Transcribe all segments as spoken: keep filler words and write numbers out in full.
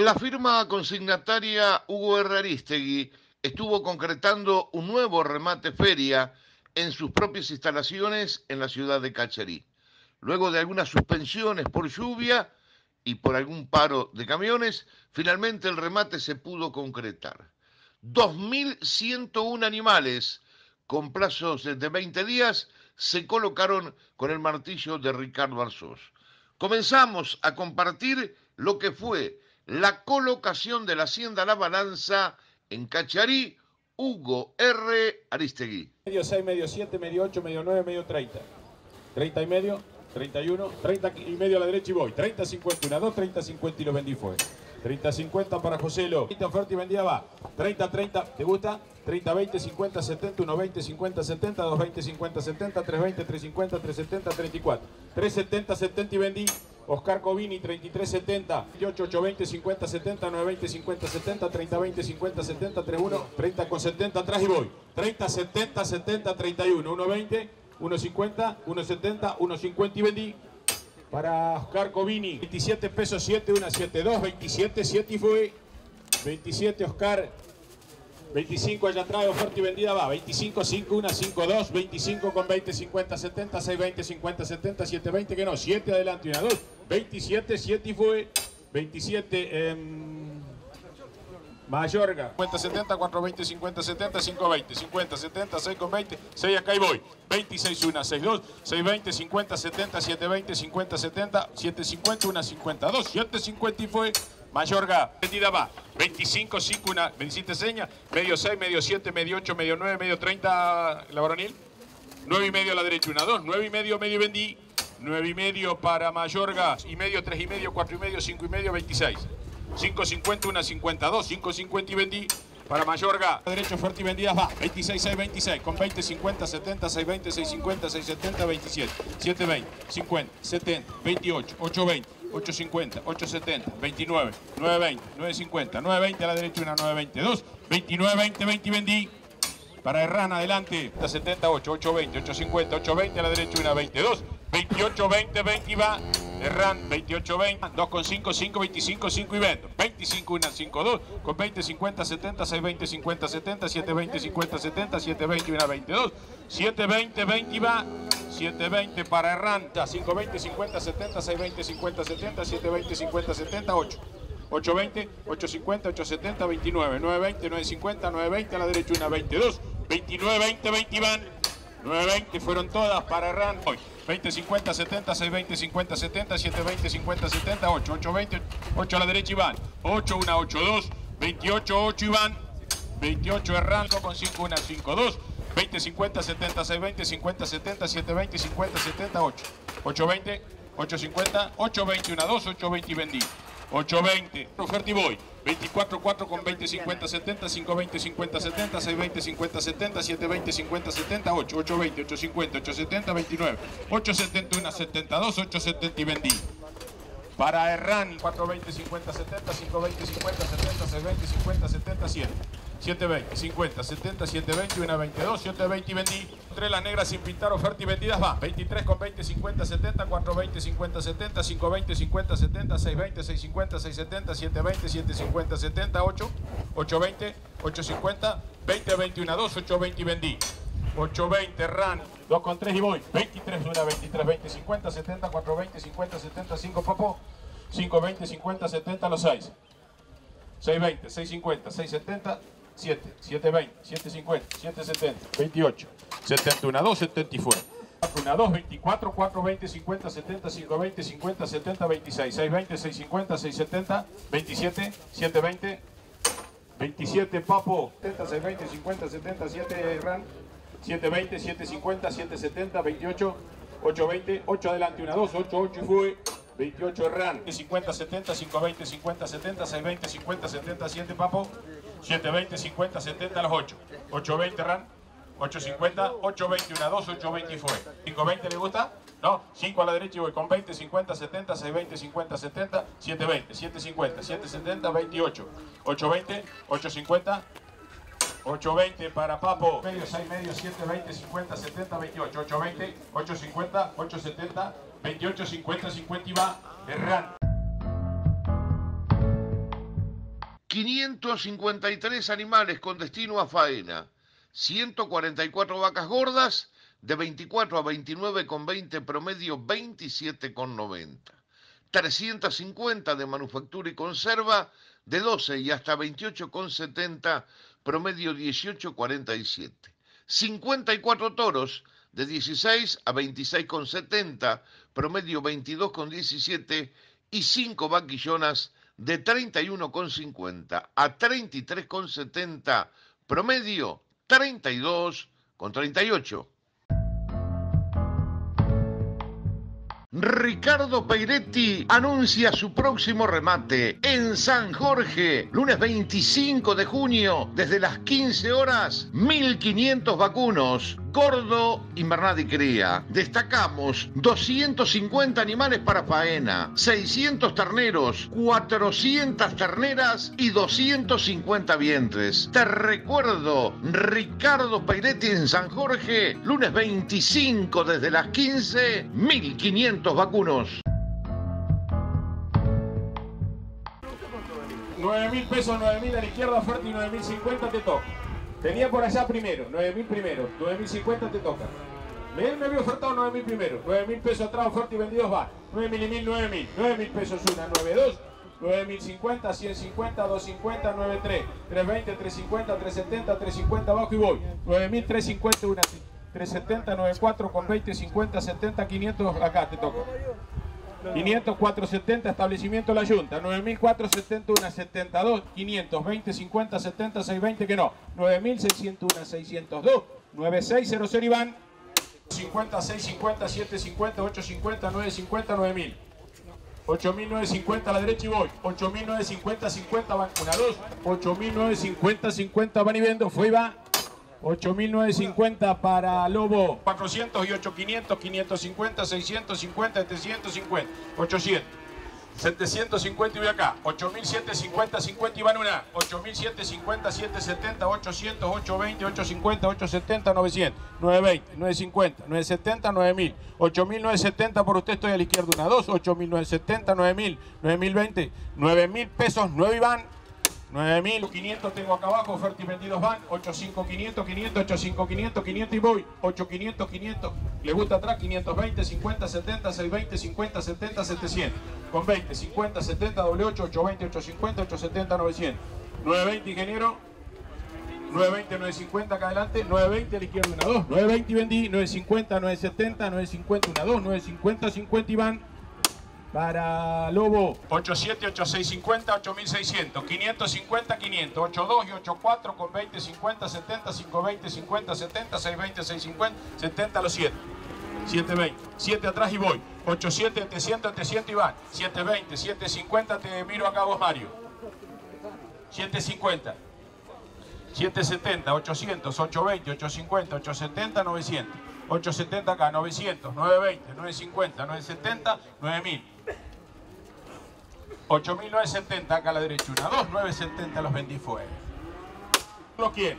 La firma consignataria Hugo R. Aristegui estuvo concretando un nuevo remate feria en sus propias instalaciones en la ciudad de Cacharí. Luego de algunas suspensiones por lluvia y por algún paro de camiones, finalmente el remate se pudo concretar. dos mil ciento uno animales con plazos de veinte días se colocaron con el martillo de Ricardo Arzós. Comenzamos a compartir lo que fue la colocación de la Hacienda La Balanza en Cacharí. Hugo R. Aristegui. Medio seis, medio siete, medio ocho, medio nueve, medio treinta. treinta y medio, treinta y uno, treinta y medio a la derecha y voy. treinta, cincuenta, uno, dos, treinta, cincuenta y lo vendí fue. treinta, cincuenta para Joselo. treinta oferta y vendida va. treinta, treinta, ¿te gusta? treinta, veinte, cincuenta, setenta, uno, veinte, cincuenta, setenta, dos, veinte, cincuenta, setenta, tres, veinte, tres, cincuenta, tres, setenta, treinta y cuatro. tres, setenta, setenta y vendí. Oscar Covini, treinta y tres, setenta, veintiocho, ocho, veinte, cincuenta, setenta, nueve, veinte, cincuenta, setenta, treinta, veinte, cincuenta, setenta, treinta y uno, treinta con setenta atrás y voy. treinta, setenta, setenta, treinta y uno, uno, veinte, uno, cincuenta, uno, setenta, uno, cincuenta y vendí. Para Oscar Covini, veintisiete pesos siete, uno, siete, dos, veintisiete, siete y fue. veintisiete Oscar. veinticinco allá atrás, oferta y vendida va. veinticinco, cinco, uno, cinco, dos, veinticinco con veinte, cincuenta, setenta, seis, veinte, cincuenta, setenta, siete, veinte, que no, siete adelante, una, dos, veintisiete, siete y fue. veintisiete, eh, Mayorga. cincuenta, setenta, cuatro, veinte, cincuenta, setenta, cinco, veinte, cincuenta, setenta, seis con veinte, seis acá y voy. veintiséis, uno, seis, dos, seis, veinte, cincuenta, setenta, siete, veinte, cincuenta, setenta, siete, cincuenta, uno, cincuenta, dos, siete, cincuenta y fue. Mayorga, vendida va, veinticinco, cinco, uno, me hiciste seña, medio seis, medio siete, medio ocho, medio nueve, medio treinta, la varonil, nueve y medio a la derecha, una, dos, nueve y medio, medio vendí, nueve y medio para Mayorga, y medio, tres y medio, cuatro y medio, cinco y medio, veintiséis, cinco cincuenta, uno cincuenta, dos, cinco cincuenta y vendí, para Mayorga, derecho, fuerte y vendidas va, veintiséis, seis, veintiséis, con veinte, cincuenta, setenta, seis, veinte, seis, cincuenta, seis, setenta, veintisiete, siete, veinte, cincuenta, setenta, veintiocho, ocho, veinte, ocho cincuenta, ocho setenta, veintinueve, nueve veinte, nueve cincuenta, nueve veinte a la derecha, una nueve veintidós, veintinueve, veinte, veinte y vendí. Para Herrán adelante, setenta, ocho, ocho veinte, ocho cincuenta, ocho veinte a la derecha, una veintidós, veintiocho, veinte, veinte y va. Herrán, veintiocho, veinte, dos con cinco, cinco, veinticinco, cinco y vendo. veinticinco, uno, cinco, dos, con veinte, cincuenta, setenta, seis, veinte, cincuenta, setenta, siete, veinte, cincuenta, setenta, siete, veinte y una veintidós, siete, veinte, veinte y va. siete, veinte para Herrán, cinco, veinte, cincuenta, setenta, seis, veinte, cincuenta, setenta, siete, veinte, cincuenta, setenta, ocho. ocho veinte, ocho cincuenta, ocho setenta, veintinueve, nueve veinte, nueve cincuenta, nueve veinte a la derecha, una veintidós, veintinueve, veinte, veinte y van. nueve veinte fueron todas para Herrán. Hoy, veinte, cincuenta, setenta, seis, veinte, cincuenta, setenta, siete, veinte, cincuenta, setenta, ocho, ocho, veinte, ocho a la derecha y van. ocho, uno, ocho, dos, veintiocho, ocho y van. veintiocho Herrán con cinco, uno, cinco, dos. veinte, cincuenta, setenta, seis, veinte, cincuenta, setenta, siete, veinte, cincuenta, setenta, ocho. ocho veinte, ocho cincuenta, ocho veinte, uno, dos, ocho veinte y vendí. ocho veinte, oferta y voy. veinticuatro, cuatro con veinte, cincuenta, setenta, cinco veinte, cincuenta, setenta, seis veinte, cincuenta, setenta, siete veinte, cincuenta, setenta, ocho, ocho veinte, ocho cincuenta, ocho setenta, veintinueve. ocho setenta, uno, setenta y dos, ocho setenta y vendí. Para Herrán, cuatro veinte, cincuenta, setenta, cinco veinte, cincuenta, setenta, seis veinte, cincuenta, setenta, siete. siete veinte, cincuenta, setenta, siete veinte, uno veintidós, siete veinte y vendí. Entre las negras sin pintar, oferta y vendidas va. veintitrés con veinte, cincuenta, setenta, cuatro veinte, cincuenta, setenta, cinco veinte, cincuenta, setenta, seis veinte, seis cincuenta, seis setenta, siete veinte, siete cincuenta, setenta, ocho, ocho veinte, ocho cincuenta, veinte, veintiuno, dos, ocho veinte y vendí. ocho veinte, Herrán, dos con tres y voy. veintitrés, uno, veintitrés, veinte, cincuenta, setenta, cuatro veinte, cincuenta, setenta, cinco, papo. cinco veinte, cincuenta, setenta, los seis. seis veinte, seis cincuenta, seis setenta, siete, siete veinte, siete cincuenta, siete setenta, veintiocho, setenta y uno, dos, setenta y fue. uno, dos, veinticuatro, cuatro veinte, cincuenta, setenta, cinco veinte, cincuenta, setenta, veintiséis, seis veinte, seis cincuenta, seis setenta, veintisiete, siete veinte, veintisiete, papo, setenta, seis veinte, cincuenta, setenta, siete Herrán, siete veinte, siete cincuenta, siete setenta, veintiocho, ocho veinte, ocho adelante, uno, dos, ocho, ocho y fue. veintiocho Herrán, cincuenta, setenta, cinco veinte, cincuenta, setenta, seis veinte, cincuenta, setenta, siete papo, siete veinte, cincuenta, setenta, los ocho, ocho veinte Herrán, ocho cincuenta, ocho veinte, uno, dos, ocho veinte y fue. cinco veinte le gusta, no, cinco a la derecha y voy con veinte, cincuenta, setenta, seis veinte, cincuenta, setenta, siete veinte, siete cincuenta, siete setenta, veintiocho, ocho veinte, ocho cincuenta, ocho veinte para Papo, medio, seis medio, siete veinte, cincuenta, setenta, veintiocho, ocho veinte, ocho cincuenta, ocho setenta, veintiocho, cincuenta, cincuenta y va Herrán. quinientos cincuenta y tres animales con destino a faena, ciento cuarenta y cuatro vacas gordas, de veinticuatro a veintinueve con veinte, promedio veintisiete con noventa. trescientos cincuenta de manufactura y conserva, de doce y hasta veintiocho con setenta, promedio dieciocho cuarenta y siete. cincuenta y cuatro toros, de dieciséis a veintiséis con setenta, promedio veintidós con diecisiete, y cinco vaquillonas de treinta y uno con cincuenta a treinta y tres con setenta, promedio treinta y dos con treinta y ocho. Ricardo Peiretti anuncia su próximo remate en San Jorge, lunes veinticinco de junio, desde las quince horas, mil quinientos vacunos, gordo, invernada y cría. Destacamos doscientos cincuenta animales para faena, seiscientos terneros, cuatrocientas terneras y doscientos cincuenta vientres. Te recuerdo, Ricardo Peiretti en San Jorge, lunes veinticinco desde las quince, mil quinientos vacunos. nueve mil pesos, nueve mil a la izquierda, fuerte, y nueve mil cincuenta te toca. Tenía por allá primero, nueve mil primero, nueve mil cincuenta te toca. Él me había ofertado nueve mil primero, nueve mil pesos atrás, fuerte y vendidos va. nueve mil y mil, nueve mil, nueve mil pesos una, nueve dos, nueve mil cincuenta, cien cincuenta, doscientos cincuenta, nueve tres, trescientos veinte, trescientos cincuenta, trescientos setenta, trescientos cincuenta abajo y voy. nueve mil trescientos cincuenta una, trescientos setenta, noventa y cuatro con veinte, cincuenta, setenta, quinientos, acá te toca. quinientos, cuatrocientos setenta, establecimiento La Yunta. nueve mil cuatrocientos setenta una, setenta y dos, quinientos, veinte, cincuenta, setenta, seiscientos veinte que no. nueve mil seiscientos una, seiscientos dos, noventa y seis cero cero Iván. cincuenta, seiscientos cincuenta, setecientos cincuenta, ochocientos cincuenta, novecientos cincuenta, nueve mil. ocho mil novecientos cincuenta a la derecha y voy. ocho mil novecientos cincuenta, cincuenta van. una, dos. ocho mil novecientos cincuenta, cincuenta van y vendo. Fue y va. ocho mil novecientos cincuenta para Lobo. cuatrocientos y ocho, quinientos, quinientos cincuenta, seiscientos cincuenta, setecientos cincuenta, ochocientos. setecientos cincuenta y voy acá. ocho mil setecientos cincuenta, cincuenta y van una. ocho mil setecientos cincuenta, setecientos setenta, ochocientos, ochocientos veinte, ochocientos cincuenta, ochocientos setenta, novecientos, novecientos veinte, novecientos cincuenta, novecientos setenta, nueve mil. ocho mil novecientos setenta por usted, estoy a la izquierda una, dos. ocho mil novecientos setenta, nueve mil, nueve mil veinte, nueve mil pesos, nueve Iván. nueve mil quinientos tengo acá abajo, oferta y vendidos van. ochenta y cinco, quinientos, quinientos, ochenta y cinco, quinientos, quinientos y voy. ocho, quinientos, quinientos. Le gusta atrás, quinientos veinte, cincuenta, setenta, seiscientos veinte, cincuenta, setenta, setecientos. Con veinte, cincuenta, setenta, doble ocho, ochocientos veinte, ochocientos cincuenta, ochocientos setenta, novecientos. novecientos veinte, ingeniero. novecientos veinte, novecientos cincuenta acá adelante. novecientos veinte a la izquierda una, dos. novecientos veinte y vendí. novecientos cincuenta, novecientos setenta, novecientos cincuenta una, dos. novecientos cincuenta, cincuenta y van. Para Lobo, ochenta y siete, ochenta y seis, cincuenta, ocho mil seiscientos, quinientos cincuenta, quinientos, ochenta y dos y ochenta y cuatro con veinte, cincuenta, setenta, quinientos veinte, cincuenta, setenta, seiscientos veinte, seiscientos cincuenta, setenta a los siete. setecientos veinte, siete atrás y voy. ochenta y siete, setecientos, setecientos y van. setecientos veinte, setecientos cincuenta, te miro acá vos, Mario. setecientos cincuenta. setecientos setenta, ochocientos, ochocientos veinte, ochocientos cincuenta, ochocientos setenta, novecientos. ochocientos setenta acá, novecientos, novecientos veinte, novecientos cincuenta, novecientos setenta, nueve mil. ocho mil novecientos setenta acá a la derecha, una, dos, novecientos setenta los vendí fuera. ¿Lo quién?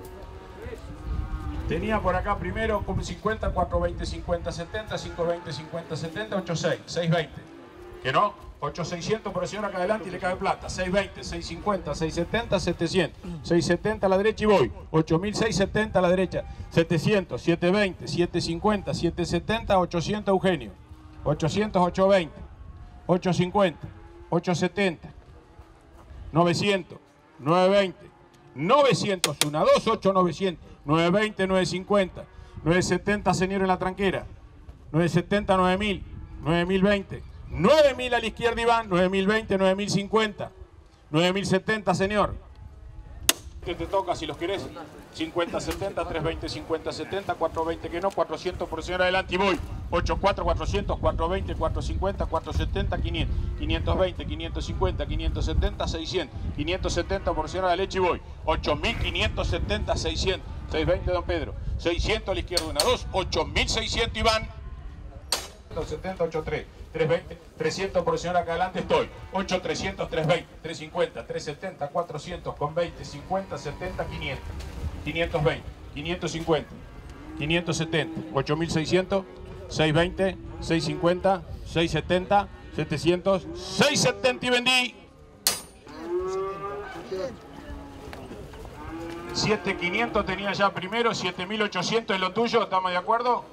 Tenía por acá primero como cincuenta, cuatrocientos veinte, cincuenta, setenta, quinientos veinte, cincuenta, setenta, ochenta y seis, seiscientos veinte. ¿Que no? ocho mil seiscientos presiona acá adelante y le cae plata. seiscientos veinte, seiscientos cincuenta, seiscientos setenta, setecientos. seiscientos setenta a la derecha y voy. ocho mil seiscientos setenta a la derecha. setecientos, setecientos veinte, setecientos cincuenta, setecientos setenta, ochocientos Eugenio. ochocientos, ochocientos veinte, ochocientos cincuenta, ochocientos setenta, novecientos, novecientos veinte, novecientos, una, dos, ocho, novecientos, novecientos veinte, novecientos cincuenta, novecientos setenta, señor en la tranquera. novecientos setenta, nueve mil, nueve mil veinte. nueve mil a la izquierda Iván, nueve mil veinte, nueve mil cincuenta, nueve mil setenta, señor. Que te toca si los querés. cincuenta, setenta, trescientos veinte, cincuenta, setenta, cuatrocientos veinte que no, cuatrocientos por señor adelante y voy. ochenta y cuatro, cuatrocientos, cuatrocientos veinte, cuatrocientos cincuenta, cuatrocientos setenta, quinientos, quinientos veinte, quinientos cincuenta, quinientos setenta, seiscientos, quinientos setenta por señor a la derecha y voy. ocho mil quinientos setenta, seiscientos, seiscientos veinte don Pedro, seiscientos a la izquierda una, dos, ocho mil seiscientos Iván. setenta, ochenta y tres, trescientos veinte, trescientos por señor acá adelante estoy. ocho, trescientos, trescientos veinte, trescientos cincuenta, trescientos setenta, cuatrocientos con veinte, cincuenta, setenta, quinientos, quinientos veinte, quinientos cincuenta, quinientos setenta, ocho mil seiscientos, seiscientos veinte, seiscientos cincuenta, seiscientos setenta, setecientos, seiscientos setenta y vendí. siete mil quinientos tenía ya primero, siete mil ochocientos es lo tuyo, ¿estamos de acuerdo?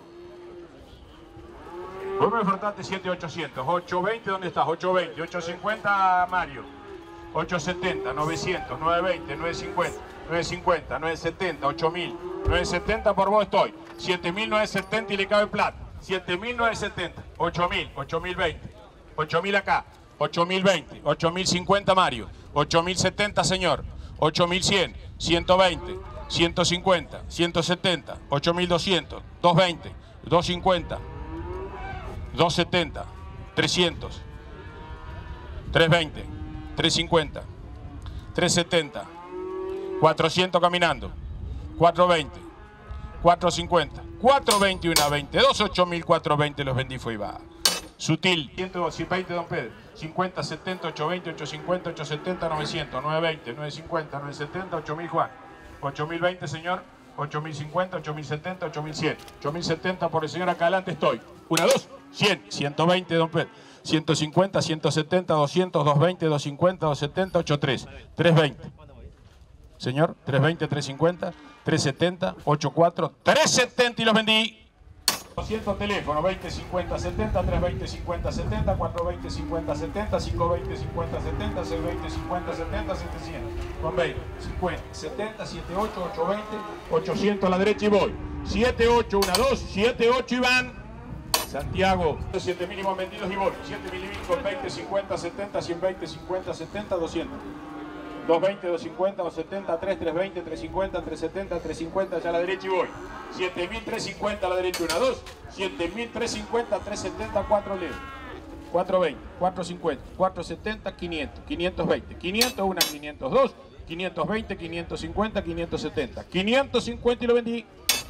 Vos me ofertaste siete mil ochocientos, ocho veinte, ¿dónde estás? ocho veinte, ocho cincuenta Mario, ocho setenta, novecientos, nueve veinte, nueve cincuenta, nueve cincuenta, nueve setenta, ocho mil, nueve setenta por vos estoy, siete mil novecientos setenta y le cabe plata, siete mil novecientos setenta, ocho mil, ocho mil veinte, ocho mil acá, ocho mil veinte, ocho mil cincuenta Mario, ocho mil setenta señor, ocho mil cien, ciento veinte, ciento cincuenta, ciento setenta, ocho mil doscientos, doscientos veinte, doscientos cincuenta, doscientos setenta, trescientos, trescientos veinte, trescientos cincuenta, trescientos setenta, cuatrocientos caminando, cuatrocientos veinte, cuatrocientos cincuenta, cuatrocientos veintiuno, veintidós, ocho mil cuatrocientos veinte los vendí fue y va. Sutil, ciento veinte Don Pedro, cincuenta, setenta, ochocientos veinte, ochocientos cincuenta, ochocientos setenta, novecientos, novecientos veinte, novecientos cincuenta, novecientos setenta, ocho mil Juan, ocho mil veinte señor, ocho mil cincuenta, ocho mil setenta, ocho mil cien, ocho mil setenta por el señor acá adelante estoy, una, dos, cien, ciento veinte Don Pedro, ciento cincuenta, ciento setenta, doscientos, doscientos veinte, doscientos cincuenta, doscientos setenta, ochenta y tres, trescientos veinte, señor, trescientos veinte, trescientos cincuenta, trescientos setenta, ochenta y cuatro, trescientos setenta y los vendí. doscientos teléfono, veinte, cincuenta, setenta, trescientos veinte, cincuenta, setenta, cuatrocientos veinte, cincuenta, setenta, quinientos veinte, cincuenta, setenta, seiscientos veinte, cincuenta, setenta, setecientos, con veinte, cincuenta, setenta, setenta y ocho, ochocientos veinte, ochocientos a la derecha y voy, siete, ocho, uno, dos, siete, ocho y van, Santiago, siete mínimos vendidos y voy, siete mil con veinte, cincuenta, setenta, ciento veinte, cincuenta, setenta, doscientos. doscientos veinte, doscientos cincuenta, doscientos setenta, tres, trescientos veinte, trescientos cincuenta, trescientos setenta, trescientos cincuenta, ya a la derecha y voy. siete mil trescientos cincuenta a la derecha, una, dos. siete mil trescientos cincuenta, trescientos setenta, cuatro lejos. cuatrocientos veinte, cuatrocientos cincuenta, cuatrocientos setenta, quinientos, quinientos veinte, quinientos uno, quinientos dos, quinientos veinte, quinientos cincuenta, quinientos setenta, quinientos cincuenta y lo vendí.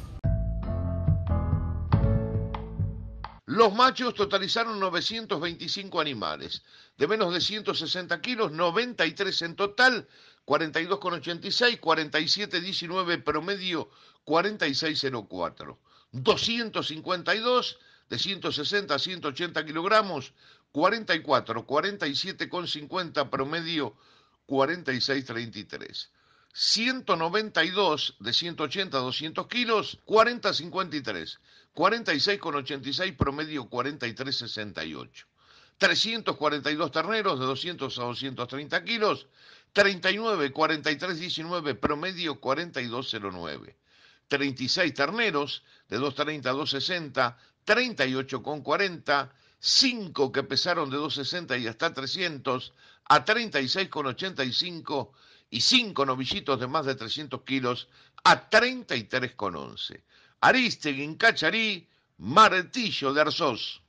Los machos totalizaron novecientos veinticinco animales, de menos de ciento sesenta kilos, noventa y tres en total, cuarenta y dos coma ochenta y seis, cuarenta y siete coma diecinueve promedio, cuarenta y seis coma cero cuatro. doscientos cincuenta y dos de ciento sesenta a ciento ochenta kilogramos, cuarenta y cuatro, cuarenta y siete coma cincuenta promedio, cuarenta y seis coma treinta y tres. ciento noventa y dos de ciento ochenta a doscientos kilos, cuarenta coma cincuenta y tres, cuarenta y seis coma ochenta y seis promedio, cuarenta y tres coma sesenta y ocho. trescientos cuarenta y dos terneros de doscientos a doscientos treinta kilos, treinta y nueve, cuarenta y tres, diecinueve promedio, cuarenta y dos coma cero nueve. treinta y seis terneros de doscientos treinta a doscientos sesenta, treinta y ocho coma cuarenta, cinco que pesaron de doscientos sesenta y hasta trescientos a treinta y seis coma ochenta y cinco y cinco novillitos de más de trescientos kilos a treinta y tres coma once. Arístegui en Cacharí, Martillo de Arzós.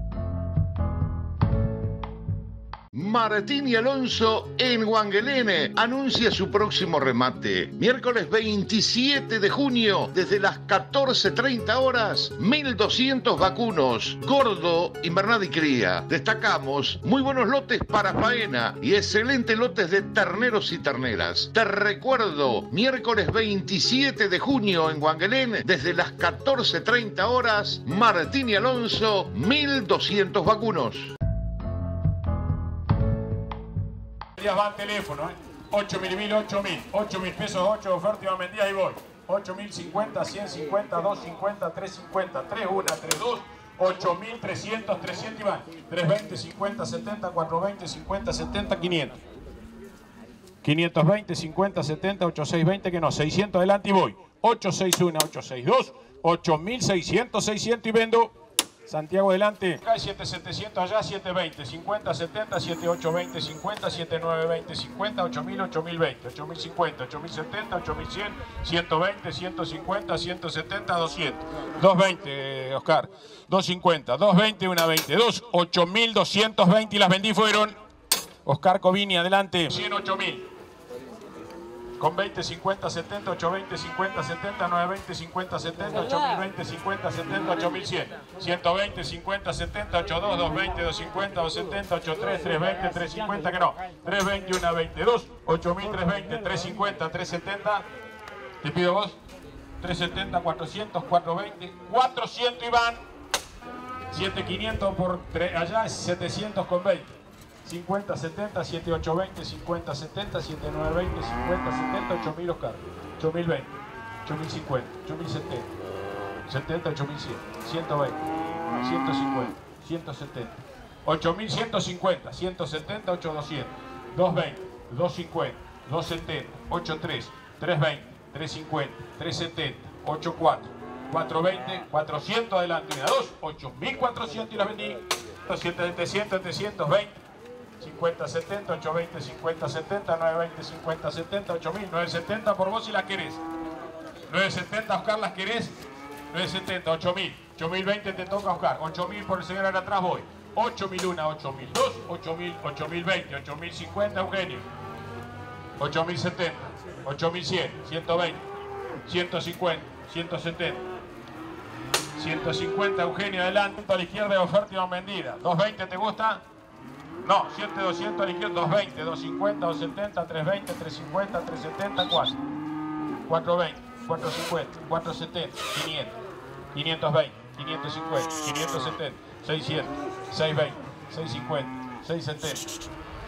Martín y Alonso en Wangelene anuncia su próximo remate. Miércoles veintisiete de junio, desde las catorce treinta horas, mil doscientos vacunos, gordo, invernada y cría. Destacamos muy buenos lotes para faena y excelentes lotes de terneros y terneras. Te recuerdo, miércoles veintisiete de junio en Wangelene, desde las catorce treinta horas, Martín y Alonso, mil doscientos vacunos. Va teléfono, ¿eh? ocho mil, mil, ocho mil, ocho mil pesos, ocho ofertas y van vendidas y voy. ocho mil cincuenta, ciento cincuenta, doscientos cincuenta, trescientos cincuenta, tres uno, tres dos, ocho mil trescientos, trescientos y van. trescientos veinte, cincuenta, setenta, cuatrocientos veinte, cincuenta, setenta, quinientos. quinientos veinte, cincuenta, setenta, ochocientos seiscientos veinte, que no, seiscientos adelante y voy. ochocientos sesenta y uno, ochocientos sesenta y dos, ocho mil seiscientos, seiscientos y vendo. Santiago adelante. Acá hay siete mil setecientos allá, setecientos veinte, cincuenta, setenta, setenta y ocho, veinte, cincuenta, setenta y nueve, veinte, cincuenta, ocho mil, ocho mil veinte, ocho mil cincuenta, ocho mil setenta, ocho mil cien, ciento veinte, ciento cincuenta, ciento setenta, doscientos. doscientos veinte, Oscar. doscientos cincuenta, doscientos veinte, uno veintidós, ocho mil doscientos veinte y las vendí fueron. Oscar Covini, adelante. cien, ocho mil. Con veinte, cincuenta, setenta, ochocientos veinte, cincuenta, setenta, novecientos veinte, cincuenta, setenta, ocho mil veinte, cincuenta, setenta, ocho mil cien, ciento veinte, cincuenta, setenta, ochenta y dos, doscientos veinte, doscientos cincuenta, doscientos setenta, ochenta y tres, trescientos veinte, trescientos cincuenta, que no, trescientos veinte, uno veintidós, ocho mil trescientos veinte, trescientos cincuenta, trescientos setenta, te pido vos, trescientos setenta, cuatrocientos, cuatrocientos veinte, cuatrocientos y van, siete mil quinientos por allá, setecientos con veinte. cincuenta, setenta, siete, ocho, veinte, cincuenta, setenta, siete, nueve, veinte, cincuenta, setenta, ocho mil Oscar, ocho mil veinte, ocho mil cincuenta, ocho mil setenta, setenta, ocho mil cien, ciento veinte, ciento cincuenta, ciento setenta, ocho mil ciento cincuenta, ciento setenta, ocho mil doscientos, doscientos veinte, doscientos cincuenta, doscientos setenta, ochenta y tres, trescientos veinte, trescientos cincuenta, trescientos setenta, ochenta y cuatro, cuatrocientos veinte, cuatrocientos adelante, una, dos, ocho mil cuatrocientos y las vendí, setecientos, setecientos veinte, cincuenta, setenta, ochocientos veinte, cincuenta, setenta, novecientos veinte, cincuenta, setenta, ocho mil, novecientos setenta por vos si las querés. novecientos setenta, Oscar, ¿las querés? novecientos setenta, ocho mil, ocho mil veinte te toca, Oscar, ocho mil por el señor ahora atrás voy, ocho mil uno, ocho mil dos, ocho mil, ocho mil veinte, ocho mil cincuenta, Eugenio, ocho mil setenta, ocho mil cien, ciento veinte, ciento cincuenta, ciento setenta, ciento cincuenta, Eugenio, adelante, a la izquierda, oferta y no vendida, doscientos veinte, ¿te gusta? No, siete, doscientos a la izquierda, doscientos veinte, doscientos cincuenta, doscientos setenta, trescientos veinte, trescientos cincuenta, trescientos setenta, cuatro, cuatrocientos veinte, cuatrocientos cincuenta, cuatrocientos setenta, quinientos, quinientos veinte, quinientos cincuenta, quinientos setenta, seiscientos, seiscientos veinte, seiscientos cincuenta, seiscientos setenta,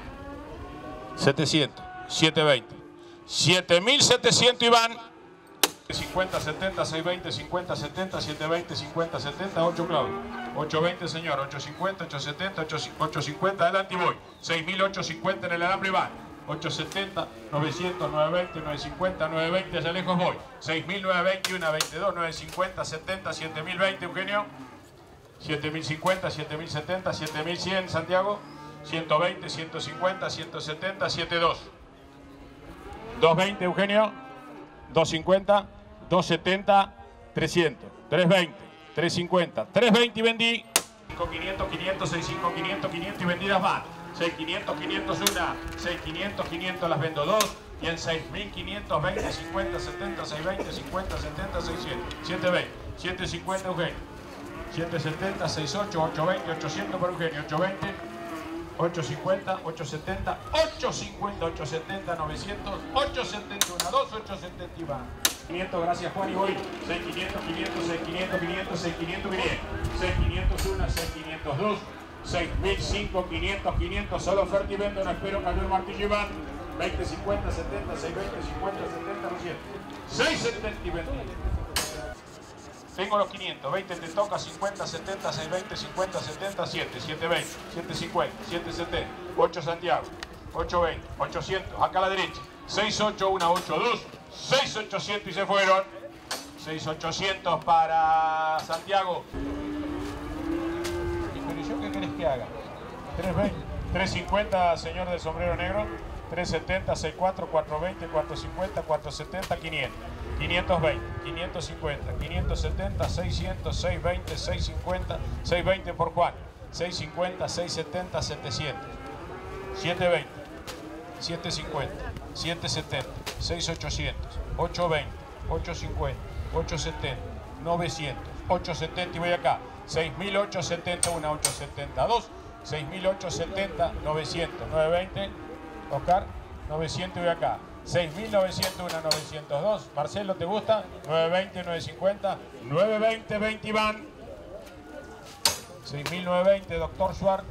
setecientos, setecientos veinte, siete mil setecientos, Iván, cincuenta, setenta, seiscientos veinte, cincuenta, setenta, setecientos veinte, cincuenta, setenta, ocho, Claudio, ochocientos veinte, señor, ochocientos cincuenta, ochocientos setenta, ochocientos cincuenta, adelante y voy, seis mil ochocientos cincuenta en el alambre, Iván, ochocientos setenta, novecientos, novecientos veinte, novecientos cincuenta, novecientos veinte, allá lejos voy, seis mil novecientos veinte, uno, veintidós, novecientos cincuenta, setenta, siete mil veinte, Eugenio, siete mil cincuenta, siete mil setenta, siete mil cien, Santiago, ciento veinte, ciento cincuenta, ciento setenta, setenta y dos, doscientos veinte, Eugenio, doscientos cincuenta, doscientos setenta, trescientos, trescientos veinte, trescientos cincuenta, trescientos veinte y vendí, quinientos, quinientos, sesenta y cinco, quinientos, quinientos y vendidas van, seis mil quinientos, quinientos una, seis mil quinientos, quinientos las vendo dos y en seis mil quinientos, veinte, cincuenta, setenta, seiscientos veinte, cincuenta, setenta, seiscientos, setecientos veinte, setecientos cincuenta Eugenio, setecientos setenta, sesenta y ocho, ochocientos veinte, ochocientos por Eugenio, ochocientos veinte, ochocientos cincuenta, ochocientos setenta, ochocientos cincuenta, ochocientos setenta, novecientos, ochocientos setenta y uno, dos, ochocientos setenta y va. quinientos, gracias Juan y voy, seis mil quinientos, quinientos, seis mil quinientos, quinientos, seis mil quinientos, bien, seis mil quinientos uno, seis mil quinientos dos, seis mil cinco, quinientos, quinientos, solo oferta y vendo, no espero cayó el martillo Iván, veinte, cincuenta, setenta, seiscientos veinte, cincuenta, setenta, doscientos, seiscientos setenta y vendido. Tengo los quinientos, veinte te toca, cincuenta, setenta, seiscientos veinte, cincuenta, setenta, siete, setecientos veinte, setecientos cincuenta, setecientos setenta, ocho Santiago, ochocientos veinte, ochocientos, acá a la derecha, seis ocho uno, ocho dos, seis ochocientos y se fueron, seis ochocientos para Santiago. ¿Pero yo qué querés que haga? trescientos veinte, trescientos cincuenta, señor del sombrero negro, trescientos setenta, sesenta y cuatro, cuatrocientos veinte, cuatrocientos cincuenta, cuatrocientos setenta, quinientos, quinientos veinte, quinientos cincuenta, quinientos setenta, seiscientos, seiscientos veinte, seiscientos cincuenta, seiscientos veinte por Juan, seiscientos cincuenta, seiscientos setenta, setecientos, setecientos veinte, setecientos cincuenta, setecientos setenta, seis ochocientos, ochocientos veinte, ochocientos cincuenta, ochocientos setenta, novecientos, ochocientos setenta y voy acá, seis mil ochocientos setenta, uno, ochocientos setenta dos, seis mil ochocientos setenta, novecientos, novecientos veinte, Oscar, novecientos y voy acá, seis mil novecientos uno, novecientos dos, Marcelo, ¿te gusta? novecientos veinte, novecientos cincuenta, novecientos veinte, veinte Iván, seis mil novecientos veinte, doctor Schwartz.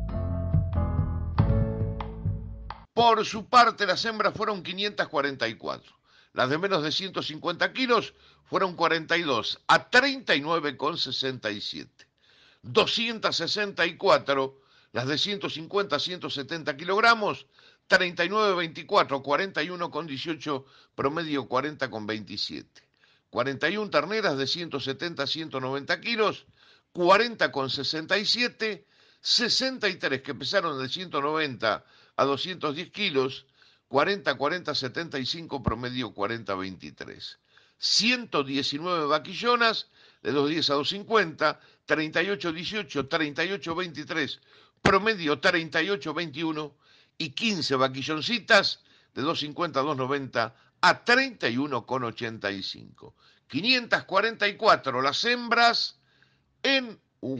Por su parte, las hembras fueron quinientas cuarenta y cuatro. Las de menos de ciento cincuenta kilos fueron cuarenta y dos a treinta y nueve con sesenta y siete. doscientas sesenta y cuatro, las de ciento cincuenta a ciento setenta kilogramos, treinta y nueve veinticuatro, cuarenta y uno con dieciocho, promedio cuarenta con veintisiete. cuarenta y una terneras de ciento setenta a ciento noventa kilos, cuarenta con sesenta y siete, sesenta y tres que pesaron de ciento noventa a doscientos diez kilos, cuarenta, cuarenta, setenta y cinco, promedio cuarenta veintitrés. ciento diecinueve vaquillonas de doscientos diez a doscientos cincuenta, treinta y ocho dieciocho, treinta y ocho veintitrés, promedio treinta y ocho veintiuno, y quince vaquilloncitas de doscientos cincuenta a doscientos noventa a treinta y uno con ochenta y cinco. quinientas cuarenta y cuatro las hembras en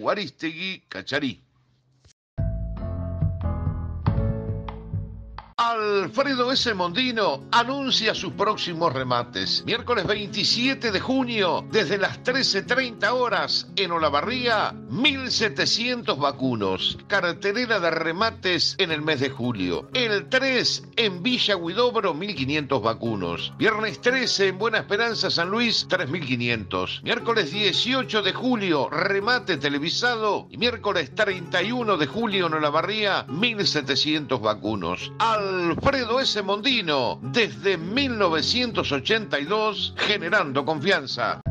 Ugaristegui, Cacharí. Al Alfredo S. Mondino anuncia sus próximos remates. Miércoles veintisiete de junio, desde las trece treinta horas, en Olavarría, mil setecientos vacunos. Cartelera de remates en el mes de julio. El tres, en Villa Huidobro, mil quinientos vacunos. Viernes trece, en Buena Esperanza, San Luis, tres mil quinientos. Miércoles dieciocho de julio, remate televisado. Y miércoles treinta y uno de julio, en Olavarría, mil setecientos vacunos. Alfredo S. Mondino, desde mil novecientos ochenta y dos, generando confianza.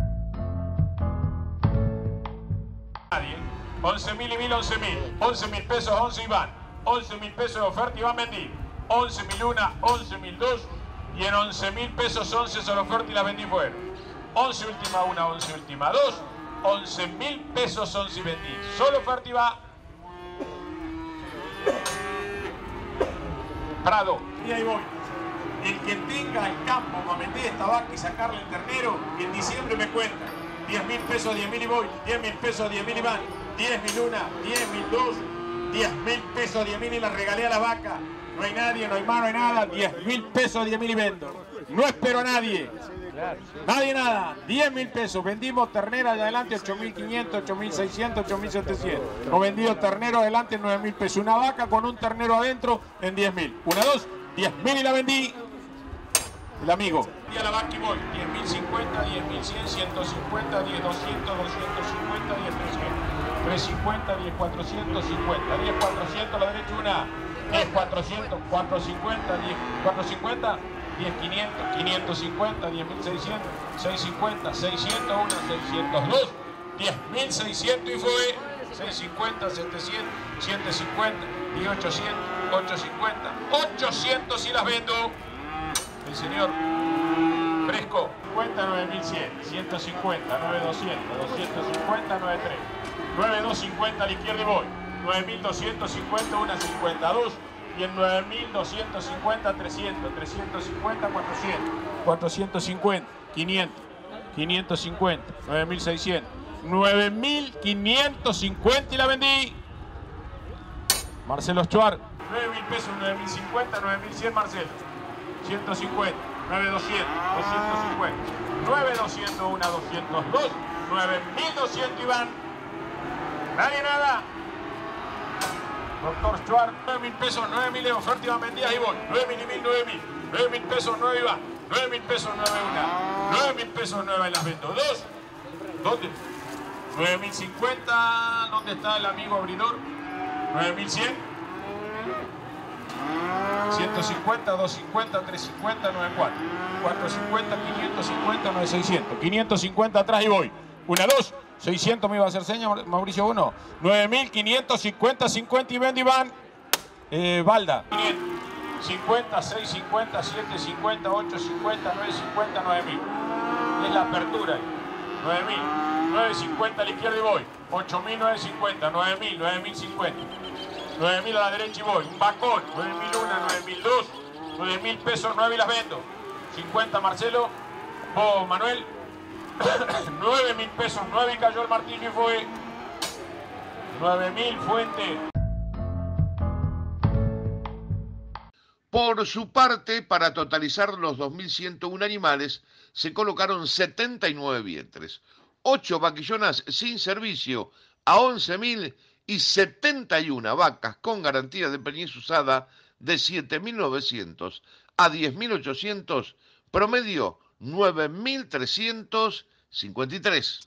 once mil y mil, once mil. once mil pesos, once Iván. once mil pesos de oferta, Iván vendí. once mil una, once mil dos. Y en once mil pesos, once solo oferta y la vendí fuera. once última una, once última dos. once mil pesos, once y vendí. Solo oferta y va. Prado. Y ahí voy. El que tenga el campo para meter esta vaca y sacarle el ternero, en diciembre me cuenta. diez mil pesos, diez mil y voy. diez mil pesos, diez mil y van. diez mil una, diez mil dos. diez mil pesos, diez mil y la regalé a la vaca. No hay nadie, no hay mano, no hay nada. diez mil pesos, diez mil y vendo. No espero a nadie. Nadie nada. diez mil pesos. Vendimos ternera de adelante ocho mil quinientos, ocho mil seiscientos, ocho mil setecientos. Hemos vendido ternero adelante en nueve mil pesos. Una vaca con un ternero adentro en diez mil. Una, dos, diez mil y la vendí. El amigo. Y a la vaca y voy. diez mil cincuenta, diez mil cien, ciento cincuenta, diez mil doscientos, doscientos cincuenta, diez mil trescientos. trescientos cincuenta, diez mil cuatrocientos cincuenta. diez mil cuatrocientos a la derecha una. diez mil cuatrocientos, cuatrocientos cincuenta, diez mil cuatrocientos cincuenta. diez mil quinientos, quinientos cincuenta, diez mil seiscientos, seiscientos cincuenta, seiscientos uno, seiscientos dos, diez mil seiscientos y fue seiscientos cincuenta, setecientos, ciento cincuenta, diez mil ochocientos, ochocientos cincuenta, ochocientos y las vendo. El señor Fresco, cincuenta, nueve mil cien, ciento cincuenta, nueve mil doscientos, doscientos cincuenta, nueve mil tres, nueve mil doscientos cincuenta a la izquierda y voy, nueve mil doscientos cincuenta, uno cincuenta y dos. Y en nueve mil doscientos cincuenta, trescientos, trescientos cincuenta, cuatrocientos, cuatrocientos cincuenta, quinientos, quinientos cincuenta, nueve mil seiscientos, nueve mil quinientos cincuenta y la vendí. Marcelo Ochoar, nueve mil pesos, nueve mil cincuenta, nueve mil cien Marcelo, ciento cincuenta, nueve mil doscientos, doscientos cincuenta, nueve mil doscientos uno, doscientos dos, nueve mil doscientos Iván. Nadie nada. Doctor Stuart, nueve mil pesos, nueve mil de oferta Iván vendía, ahí voy. nueve mil y mil, nueve mil. nueve mil pesos, nueve Iván. nueve mil pesos, nueve una. nueve mil pesos, nueve las vendo. Dos. ¿Dónde? nueve mil cincuenta. ¿Dónde está el amigo abridor? nueve mil cien. ciento cincuenta, doscientos cincuenta, trescientos cincuenta, noventa y cuatro. cuatrocientos cincuenta, quinientos cincuenta, nueve mil seiscientos. quinientos cincuenta atrás y voy. Una, dos. seiscientos me iba a hacer seña, Mauricio uno. nueve mil quinientos cincuenta, cincuenta y vendo Iván. Eh, Balda. quinientos cincuenta, seiscientos cincuenta, setecientos cincuenta, ochocientos cincuenta, novecientos cincuenta, nueve mil. Es la apertura ahí. nueve mil. novecientos cincuenta a la izquierda y voy. ocho mil, novecientos cincuenta, nueve mil, nueve mil cincuenta. nueve mil a la derecha y voy. Un bacón. nueve mil uno, nueve mil dos. nueve mil pesos, nueve y las vendo. cincuenta Marcelo. Vos, Manuel. nueve mil pesos, nueve y cayó el martillo y fue nueve mil Fuente. Por su parte, para totalizar los dos mil ciento uno animales, se colocaron setenta y nueve vientres, ocho vaquillonas sin servicio a once mil y setenta y una vacas con garantía de preñez usada de siete mil novecientos a diez mil ochocientos, promedio nueve mil trescientos cincuenta y tres.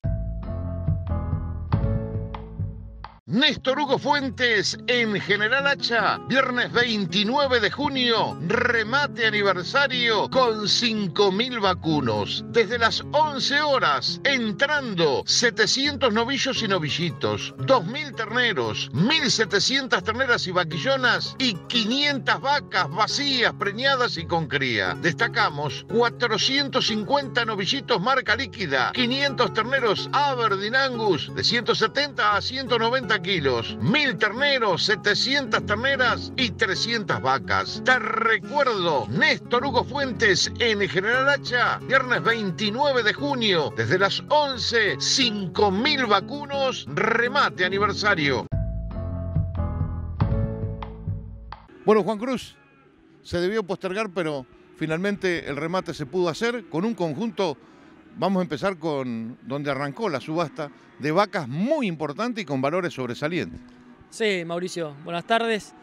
Néstor Hugo Fuentes en General Hacha, viernes veintinueve de junio, remate aniversario con cinco mil vacunos. Desde las once horas, entrando setecientos novillos y novillitos, dos mil terneros, mil setecientas terneras y vaquillonas y quinientas vacas vacías, preñadas y con cría. Destacamos cuatrocientos cincuenta novillitos marca líquida, quinientos terneros Aberdeen Angus de ciento setenta a ciento noventa kilos, mil terneros, setecientas terneras y trescientas vacas. Te recuerdo, Néstor Hugo Fuentes en General Hacha, viernes veintinueve de junio, desde las once, cinco mil vacunos, remate aniversario. Bueno, Juan Cruz, se debió postergar, pero finalmente el remate se pudo hacer con un conjunto. Vamos a empezar con donde arrancó la subasta, de vacas muy importante y con valores sobresalientes. Sí, Mauricio, buenas tardes.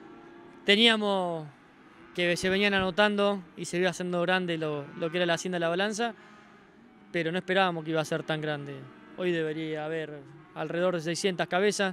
Teníamos que se venían anotando y se iba haciendo grande lo, lo que era la hacienda de la balanza, pero no esperábamos que iba a ser tan grande. Hoy debería haber alrededor de seiscientas cabezas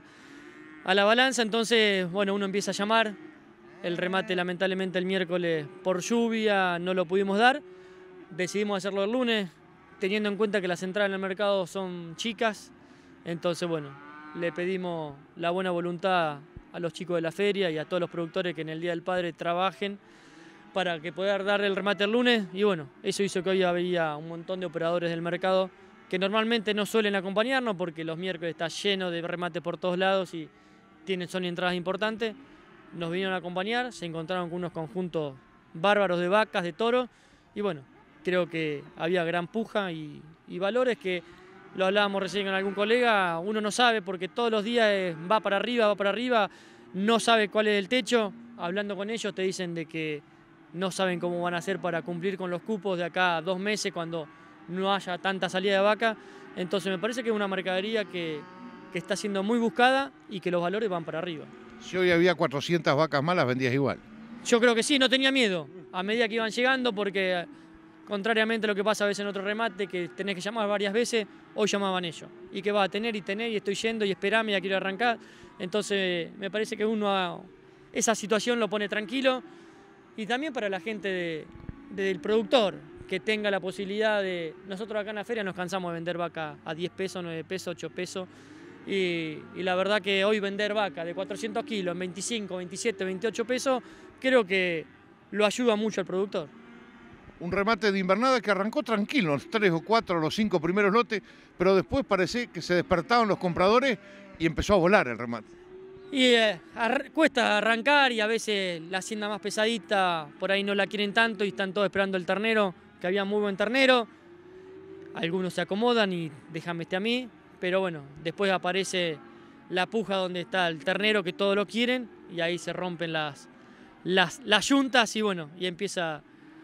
a la balanza, entonces, bueno, uno empieza a llamar. El remate, lamentablemente, el miércoles por lluvia no lo pudimos dar. Decidimos hacerlo el lunes, teniendo en cuenta que las entradas en el mercado son chicas. Entonces, bueno, le pedimos la buena voluntad a los chicos de la feria y a todos los productores que en el Día del Padre trabajen para que poder dar el remate el lunes. Y bueno, eso hizo que hoy había un montón de operadores del mercado que normalmente no suelen acompañarnos porque los miércoles está lleno de remates por todos lados y tienen, son entradas importantes. Nos vinieron a acompañar, se encontraron con unos conjuntos bárbaros de vacas, de toros, y bueno, creo que había gran puja y, y valores que lo hablábamos recién con algún colega, uno no sabe porque todos los días va para arriba, va para arriba, no sabe cuál es el techo. Hablando con ellos te dicen de que no saben cómo van a hacer para cumplir con los cupos de acá a dos meses cuando no haya tanta salida de vaca. Entonces me parece que es una mercadería que, que está siendo muy buscada y que los valores van para arriba. Si hoy había cuatrocientas vacas más, las vendías igual. Yo creo que sí, no tenía miedo a medida que iban llegando porque contrariamente a lo que pasa a veces en otro remate, que tenés que llamar varias veces, hoy llamaban ellos. Y que va a tener y tener y estoy yendo y esperame, ya quiero arrancar. Entonces me parece que uno a esa situación lo pone tranquilo. Y también para la gente de, de, del productor, que tenga la posibilidad de... Nosotros acá en la feria nos cansamos de vender vaca a diez pesos, nueve pesos, ocho pesos. Y, y la verdad que hoy vender vaca de cuatrocientos kilos en veinticinco, veintisiete, veintiocho pesos, creo que lo ayuda mucho al productor. Un remate de invernada que arrancó tranquilo, los tres o cuatro, los cinco primeros lotes, pero después parece que se despertaron los compradores y empezó a volar el remate. Y eh, ar cuesta arrancar y a veces la hacienda más pesadita por ahí no la quieren tanto y están todos esperando el ternero, que había muy buen ternero. Algunos se acomodan y déjame este a mí, pero bueno, después aparece la puja donde está el ternero que todos lo quieren y ahí se rompen las, las, las yuntas y bueno, y empieza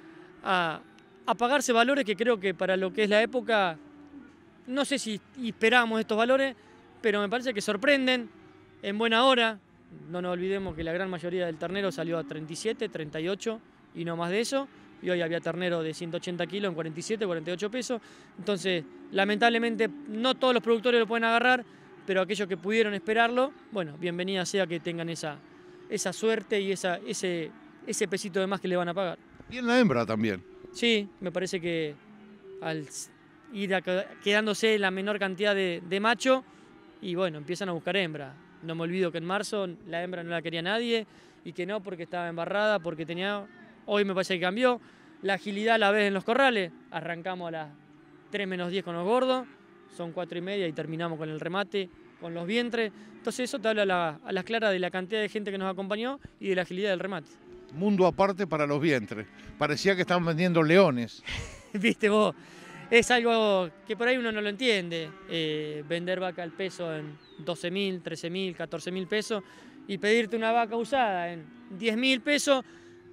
a, a pagarse valores que creo que para lo que es la época, no sé si esperamos estos valores, pero me parece que sorprenden en buena hora. No nos olvidemos que la gran mayoría del ternero salió a treinta y siete, treinta y ocho y no más de eso. Y hoy había ternero de ciento ochenta kilos en cuarenta y siete, cuarenta y ocho pesos. Entonces, lamentablemente, no todos los productores lo pueden agarrar, pero aquellos que pudieron esperarlo, bueno, bienvenida sea que tengan esa, esa suerte y esa, ese, ese pesito de más que le van a pagar. Y en la hembra también. Sí, me parece que al ir a, quedándose la menor cantidad de, de macho, y bueno, empiezan a buscar hembra. No me olvido que en marzo la hembra no la quería nadie, y que no porque estaba embarrada, porque tenía... Hoy me parece que cambió. La agilidad la ves en los corrales. Arrancamos a las tres menos diez con los gordos. Son cuatro y media y terminamos con el remate, con los vientres. Entonces eso te habla a, la, a las claras de la cantidad de gente que nos acompañó y de la agilidad del remate. Mundo aparte para los vientres. Parecía que estaban vendiendo leones. Viste vos, es algo que por ahí uno no lo entiende. Eh, vender vaca al peso en doce mil, trece mil, catorce mil pesos y pedirte una vaca usada en diez mil pesos,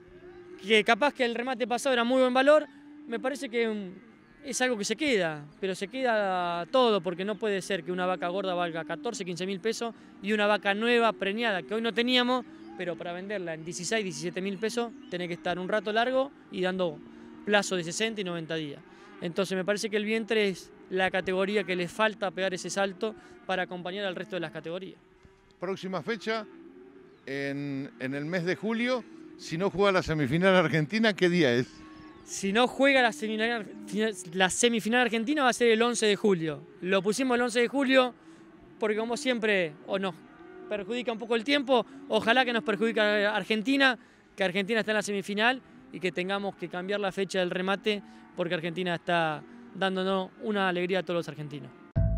que capaz que el remate pasado era muy buen valor, me parece que es algo que se queda, pero se queda todo, porque no puede ser que una vaca gorda valga catorce, quince mil pesos y una vaca nueva, preñada, que hoy no teníamos, pero para venderla en dieciséis, diecisiete mil pesos, tiene que estar un rato largo y dando plazo de sesenta y noventa días. Entonces me parece que el vientre es la categoría que le falta pegar ese salto para acompañar al resto de las categorías. Próxima fecha, en, en el mes de julio. Si no juega la semifinal argentina, ¿qué día es? Si no juega la semifinal, la semifinal argentina va a ser el once de julio. Lo pusimos el once de julio porque como siempre o nos perjudica un poco el tiempo, ojalá que nos perjudique a Argentina, que Argentina está en la semifinal y que tengamos que cambiar la fecha del remate porque Argentina está dándonos una alegría a todos los argentinos.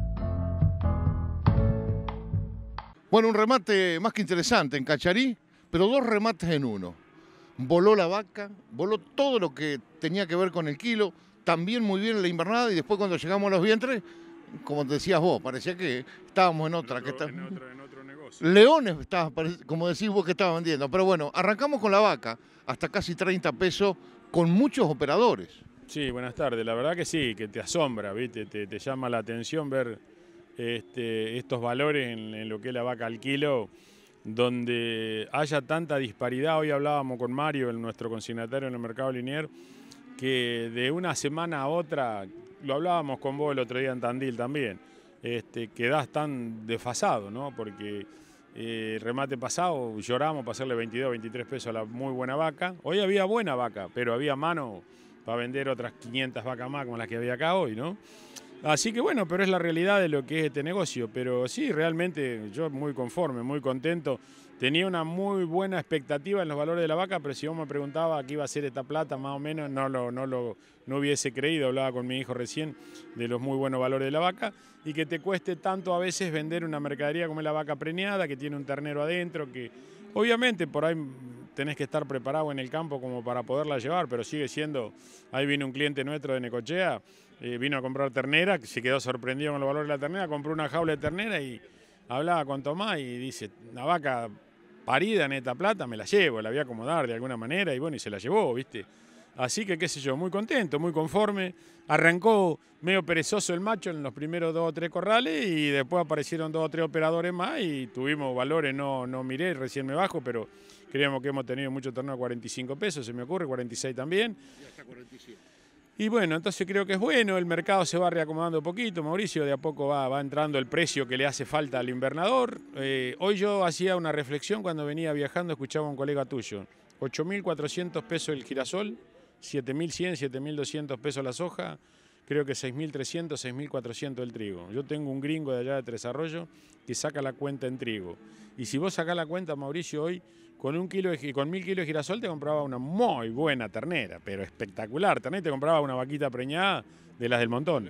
Bueno, un remate más que interesante en Cacharí, pero dos remates en uno. Voló la vaca, voló todo lo que tenía que ver con el kilo, también muy bien en la invernada y después cuando llegamos a los vientres, como te decías vos, parecía que estábamos en otra. En otro, que está... en otro, en otro negocio. negocio. Leones, estaba, como decís vos, que estaba vendiendo. Pero bueno, arrancamos con la vaca, hasta casi treinta pesos, con muchos operadores. Sí, buenas tardes. La verdad que sí, que te asombra, ¿viste? Te, te llama la atención ver este, estos valores en, en lo que es la vaca al kilo, donde haya tanta disparidad. Hoy hablábamos con Mario, el, nuestro consignatario en el mercado Liniers, que de una semana a otra, lo hablábamos con vos el otro día en Tandil también, este, quedás tan desfasado, ¿no? Porque eh, el remate pasado lloramos para hacerle veintidós, veintitrés pesos a la muy buena vaca. Hoy había buena vaca, pero había mano para vender otras quinientas vacas más como las que había acá hoy, ¿no? Así que bueno, pero es la realidad de lo que es este negocio. Pero sí, realmente yo muy conforme, muy contento. Tenía una muy buena expectativa en los valores de la vaca, pero si vos me preguntabas qué iba a ser esta plata, más o menos, no lo, no lo no hubiese creído. Hablaba con mi hijo recién de los muy buenos valores de la vaca y que te cueste tanto a veces vender una mercadería como es la vaca preñada, que tiene un ternero adentro, que obviamente por ahí tenés que estar preparado en el campo como para poderla llevar, pero sigue siendo. Ahí vino un cliente nuestro de Necochea, eh, vino a comprar ternera, que se quedó sorprendido con los valores de la ternera, compró una jaula de ternera y hablaba con Tomás y dice, una vaca parida en esta plata me la llevo, la voy a acomodar de alguna manera y bueno, y se la llevó, ¿viste? Así que qué sé yo, muy contento, muy conforme. Arrancó medio perezoso el macho en los primeros dos o tres corrales y después aparecieron dos o tres operadores más y tuvimos valores, no, no miré, recién me bajo, pero creíamos que hemos tenido mucho torneo a cuarenta y cinco pesos, se me ocurre, cuarenta y seis también. Y hasta cuarenta y siete. Y bueno, entonces creo que es bueno, el mercado se va reacomodando un poquito, Mauricio, de a poco va, va entrando el precio que le hace falta al invernador. Eh, hoy yo hacía una reflexión cuando venía viajando, escuchaba a un colega tuyo, ocho mil cuatrocientos pesos el girasol, siete mil cien, siete mil doscientos pesos la soja, creo que seis mil trescientos, seis mil cuatrocientos el trigo. Yo tengo un gringo de allá de Tres Arroyos que saca la cuenta en trigo. Y si vos sacás la cuenta, Mauricio, hoy con un kilo de, con mil kilos de girasol te compraba una muy buena ternera, pero espectacular. Ternera te compraba una vaquita preñada de las del montón.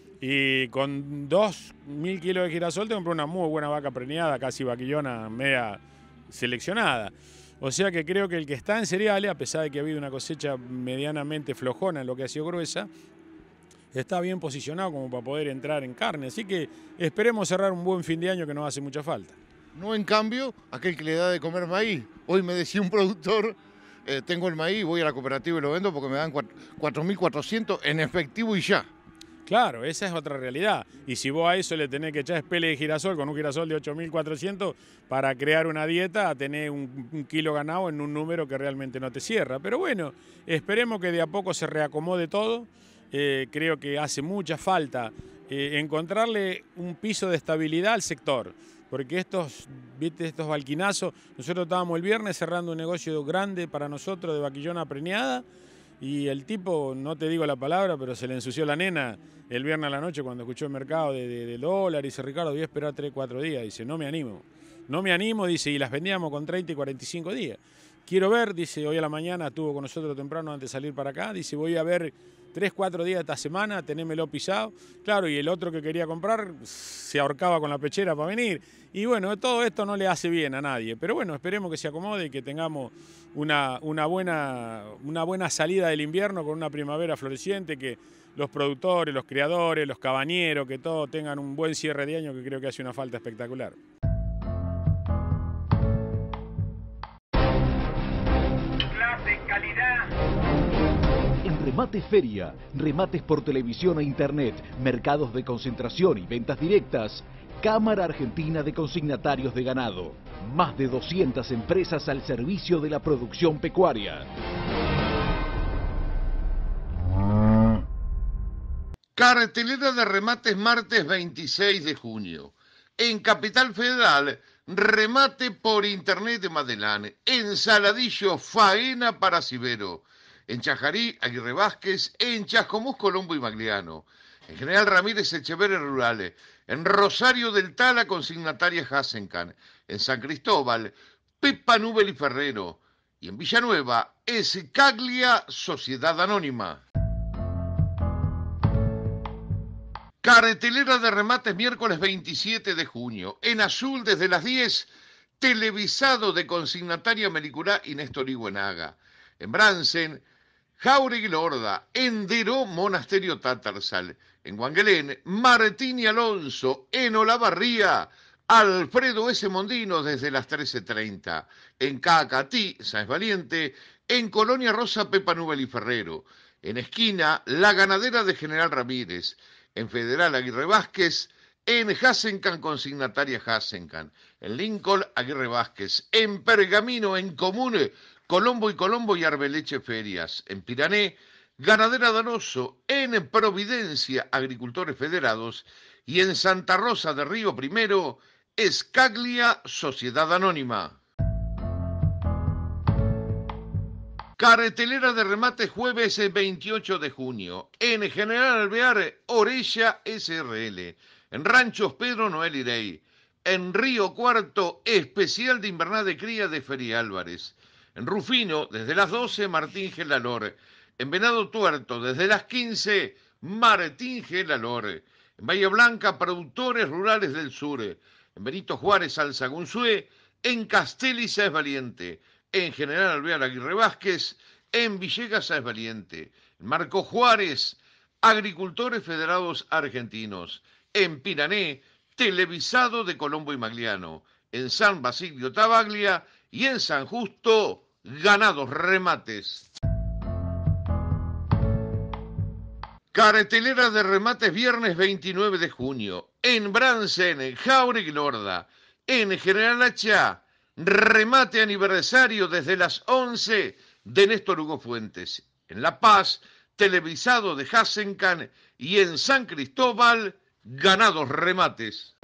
Y con dos mil kilos de girasol te compraba una muy buena vaca preñada, casi vaquillona, media seleccionada. O sea que creo que el que está en cereales, a pesar de que ha habido una cosecha medianamente flojona en lo que ha sido gruesa, está bien posicionado como para poder entrar en carne. Así que esperemos cerrar un buen fin de año que nos hace mucha falta. No en cambio, aquel que le da de comer maíz. Hoy me decía un productor, eh, tengo el maíz, voy a la cooperativa y lo vendo porque me dan cuatro mil cuatrocientos en efectivo y ya. Claro, esa es otra realidad. Y si vos a eso le tenés que echar espele de girasol con un girasol de ocho mil cuatrocientos para crear una dieta, a tener un, un kilo ganado en un número que realmente no te cierra. Pero bueno, esperemos que de a poco se reacomode todo. Eh, creo que hace mucha falta eh, encontrarle un piso de estabilidad al sector. Porque estos, ¿viste? Estos balquinazos, nosotros estábamos el viernes cerrando un negocio grande para nosotros de vaquillona preñada y el tipo, no te digo la palabra, pero se le ensució la nena el viernes a la noche cuando escuchó el mercado de, de, de dólar y dice, Ricardo, voy a esperar tres, cuatro días. Dice, no me animo, no me animo, dice, y las vendíamos con treinta y cuarenta y cinco días. Quiero ver, dice, hoy a la mañana estuvo con nosotros temprano antes de salir para acá, dice, voy a ver tres, cuatro días esta semana, tenémelo pisado. Claro, y el otro que quería comprar se ahorcaba con la pechera para venir. Y bueno, todo esto no le hace bien a nadie. Pero bueno, esperemos que se acomode y que tengamos una, una, buena, una buena salida del invierno con una primavera floreciente, que los productores, los criadores, los cabañeros, que todos tengan un buen cierre de año, que creo que hace una falta espectacular. Clase, calidad. En Remate Feria, remates por televisión e internet, mercados de concentración y ventas directas, Cámara Argentina de Consignatarios de Ganado. Más de doscientas empresas al servicio de la producción pecuaria. Cartelera de remates martes veintiséis de junio. En Capital Federal, remate por internet de Madelán. En Saladillo, faena para Cibero. En Chajarí, Aguirre Vázquez. En Chascomús, Colombo y Magliano. En General Ramírez, Echeverri Rurales. En Rosario del Tala, consignataria Hasencan. En San Cristóbal, Pepa Nubel y Ferrero. Y en Villanueva, Escaglia Sociedad Anónima. Cartelera de remates miércoles veintisiete de junio. En azul desde las diez, televisado de consignataria Melicurá y Néstor Iguenaga. En Bransen, Jauregui Lorda. En Deró, Monasterio Tatarsal. En Guanguelén, Martín y Alonso. En Olavarría, Alfredo S. Mondino desde las trece treinta. En Cacatí, Sáenz Valiente. En Colonia Rosa, Pepa Nubel y Ferrero. En Esquina, La Ganadera de General Ramírez. En Federal, Aguirre Vázquez. En Hasencan, consignataria Hasencan. En Lincoln, Aguirre Vázquez. En Pergamino, en Comune, Colombo y Colombo y Arbeleche Ferias. En Pirané, Ganadera Donoso. En Providencia, Agricultores Federados. Y en Santa Rosa de Río Primero, Escaglia, Sociedad Anónima. Cartelera de remate jueves veintiocho de junio. En General Alvear, Orella S R L. En Ranchos Pedro Noel Irey. En Río Cuarto, especial de invernada de cría de Feria Álvarez. En Rufino, desde las doce, Martín Gelalor. En Venado Tuerto, desde las quince, Martín Gelalor. En Bahía Blanca, Productores Rurales del Sur. En Benito Juárez, Alzagunzúe. En Castelli, Sáenz Valiente. En General Alvear, Aguirre Vázquez. En Villegas, Sáenz Valiente. En Marco Juárez, Agricultores Federados Argentinos. En Pirané, Televisado de Colombo y Magliano. En San Basilio Tabaglia y en San Justo, Ganados Remates. Cartelera de remates viernes veintinueve de junio. En Bransen, Jauregui Lorda. En General Hacha, remate aniversario desde las once de Néstor Hugo Fuentes. En La Paz, Televisado de Hasencan y en San Cristóbal, Ganados Remates.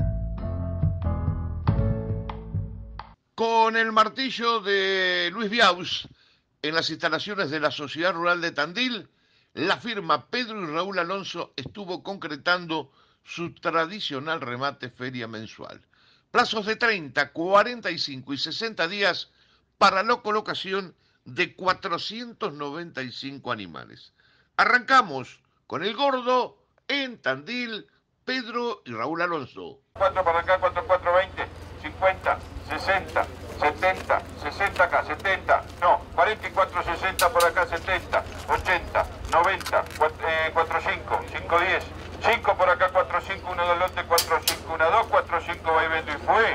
Con el martillo de Luis Biaus, en las instalaciones de la Sociedad Rural de Tandil, la firma Pedro y Raúl Alonso estuvo concretando su tradicional remate feria mensual. Plazos de treinta, cuarenta y cinco y sesenta días para la colocación de cuatrocientos noventa y cinco animales. Arrancamos con el gordo en Tandil, Pedro y Raúl Alonso. cuatro para acá, cuatro, cuatro, veinte, cincuenta, sesenta, setenta, sesenta acá, setenta, no, cuarenta y cuatro, sesenta por acá, setenta, ochenta, noventa, cuatro, cinco, cinco, diez, cinco por acá, cuatro, cinco, uno, dos, lote, cuatro, cinco, uno, dos, cuatro, cinco, va y vendo y fue.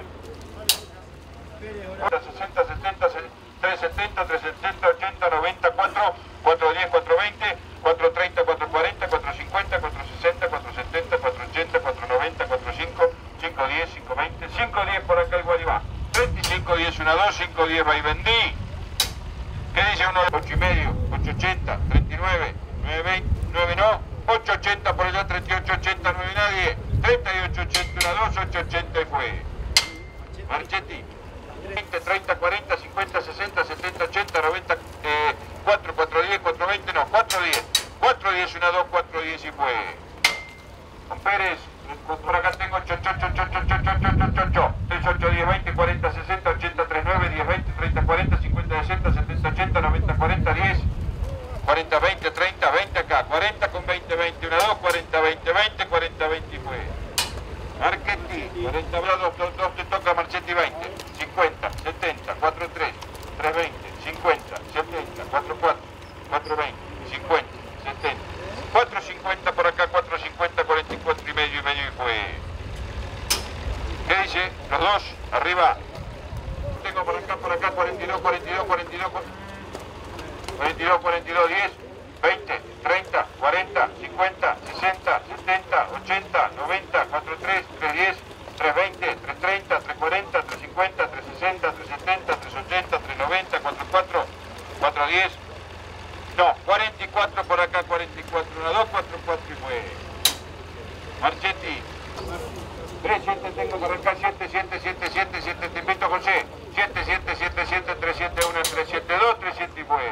sesenta, setenta, tres, setenta, tres, setenta, ochenta, noventa, cuatro, cuatro, diez, cuatro, veinte, cuatro, treinta, cuatro, cuarenta, cuatro, cincuenta, cuatro, sesenta, cuatro, setenta, cuatro, ochenta, cuatro, noventa, cuatro, cinco, cinco, diez, cinco, veinte, cinco, diez por acá igual y va. treinta y cinco, diez, uno, dos, cinco, diez, va y vendí. ¿Qué dice uno? ocho y medio, ocho ochenta, treinta y nueve, nueve veinte, nueve no, ocho ochenta por allá, treinta y ocho ochenta, nueve nadie, treinta y ocho ochenta, uno, dos, ocho ochenta y fue. Marchetti, veinte, treinta, cuarenta, cincuenta, sesenta, setenta, ochenta, noventa, eh, cuatro, cuatro, diez, cuatro, veinte, no, cuatro, diez, cuatro, diez, uno, dos, cuatro, diez y fue. Con Pérez, por acá tengo ocho, ocho, ocho, ocho, ocho, ocho, ocho, ocho, tres, ocho, diez, veinte, cuarenta, sesenta, ochenta, treinta y nueve, diez, veinte, treinta, cuarenta, cincuenta, sesenta, setenta, ochenta, noventa, cuarenta, diez, cuarenta, veinte, treinta, veinte acá, cuarenta con veinte, veinte, uno, dos, cuarenta, veinte, veinte, cuarenta, veinte y fue. Marchetti, cuarenta, dos, dos, dos, te toca Marchetti, veinte, cincuenta, setenta, cuatro, tres, tres, veinte, cincuenta, setenta, cuatro, cuatro, cuatro, veinte, cincuenta, setenta, cuatro, cincuenta por acá, cuatro, cincuenta, cuarenta y cuatro y medio y medio y fue. ¿Qué dice? Los dos, arriba. Tengo por acá, por acá, cuarenta y dos, cuarenta y dos, cuarenta y dos, cuarenta y dos, cuarenta y dos, diez, veinte, treinta, cuarenta, cincuenta, sesenta, setenta, ochenta, noventa, cuatro, tres, tres, diez, tres, veinte, tres, treinta, tres, cuarenta, tres, cincuenta, tres, sesenta, tres, setenta, tres, ochenta, tres, noventa, cuatro, cuatro, cuatro, diez, no, cuarenta y cuatro por acá, cuarenta y cuatro, uno, dos, cuatro, cuatro y fue. Marchetti, tres, siete tengo por acá, siete, siete, siete, siete, siete, te invito José, siete, siete, siete, siete, tres, siete, uno, tres, siete, dos, tres, siete y fue.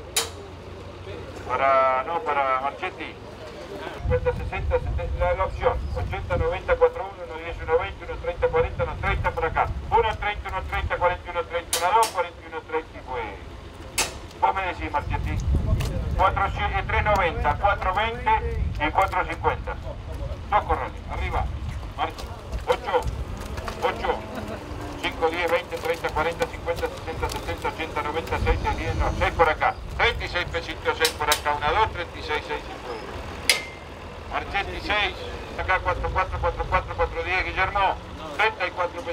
Para, no, para Marchetti, cincuenta, sesenta, setenta, la, la opción, ochenta, noventa, cuatro, uno, uno, diez, uno, veinte, uno, treinta, cuarenta, uno, treinta por acá, uno, treinta, uno, treinta, cuarenta y uno, treinta, uno, dos, cuarenta y uno, treinta y fue. Vos me decís, Marchetti, cuatro, tres, noventa, cuatro, veinte y cuatro, cincuenta. Dos corrales, arriba, marcha, ocho, ocho, cinco, diez, veinte, treinta, cuarenta, cincuenta, sesenta, setenta, ochenta, noventa, seis, seis, diez, no, seis por acá, treinta y seis pesitos, seis por acá, uno, dos, treinta y seis, seis y nueve. Marchetti, seis, acá, cuatro, cuatro, cuatro, cuatro, cuatro, diez, Guillermo, treinta y cuatro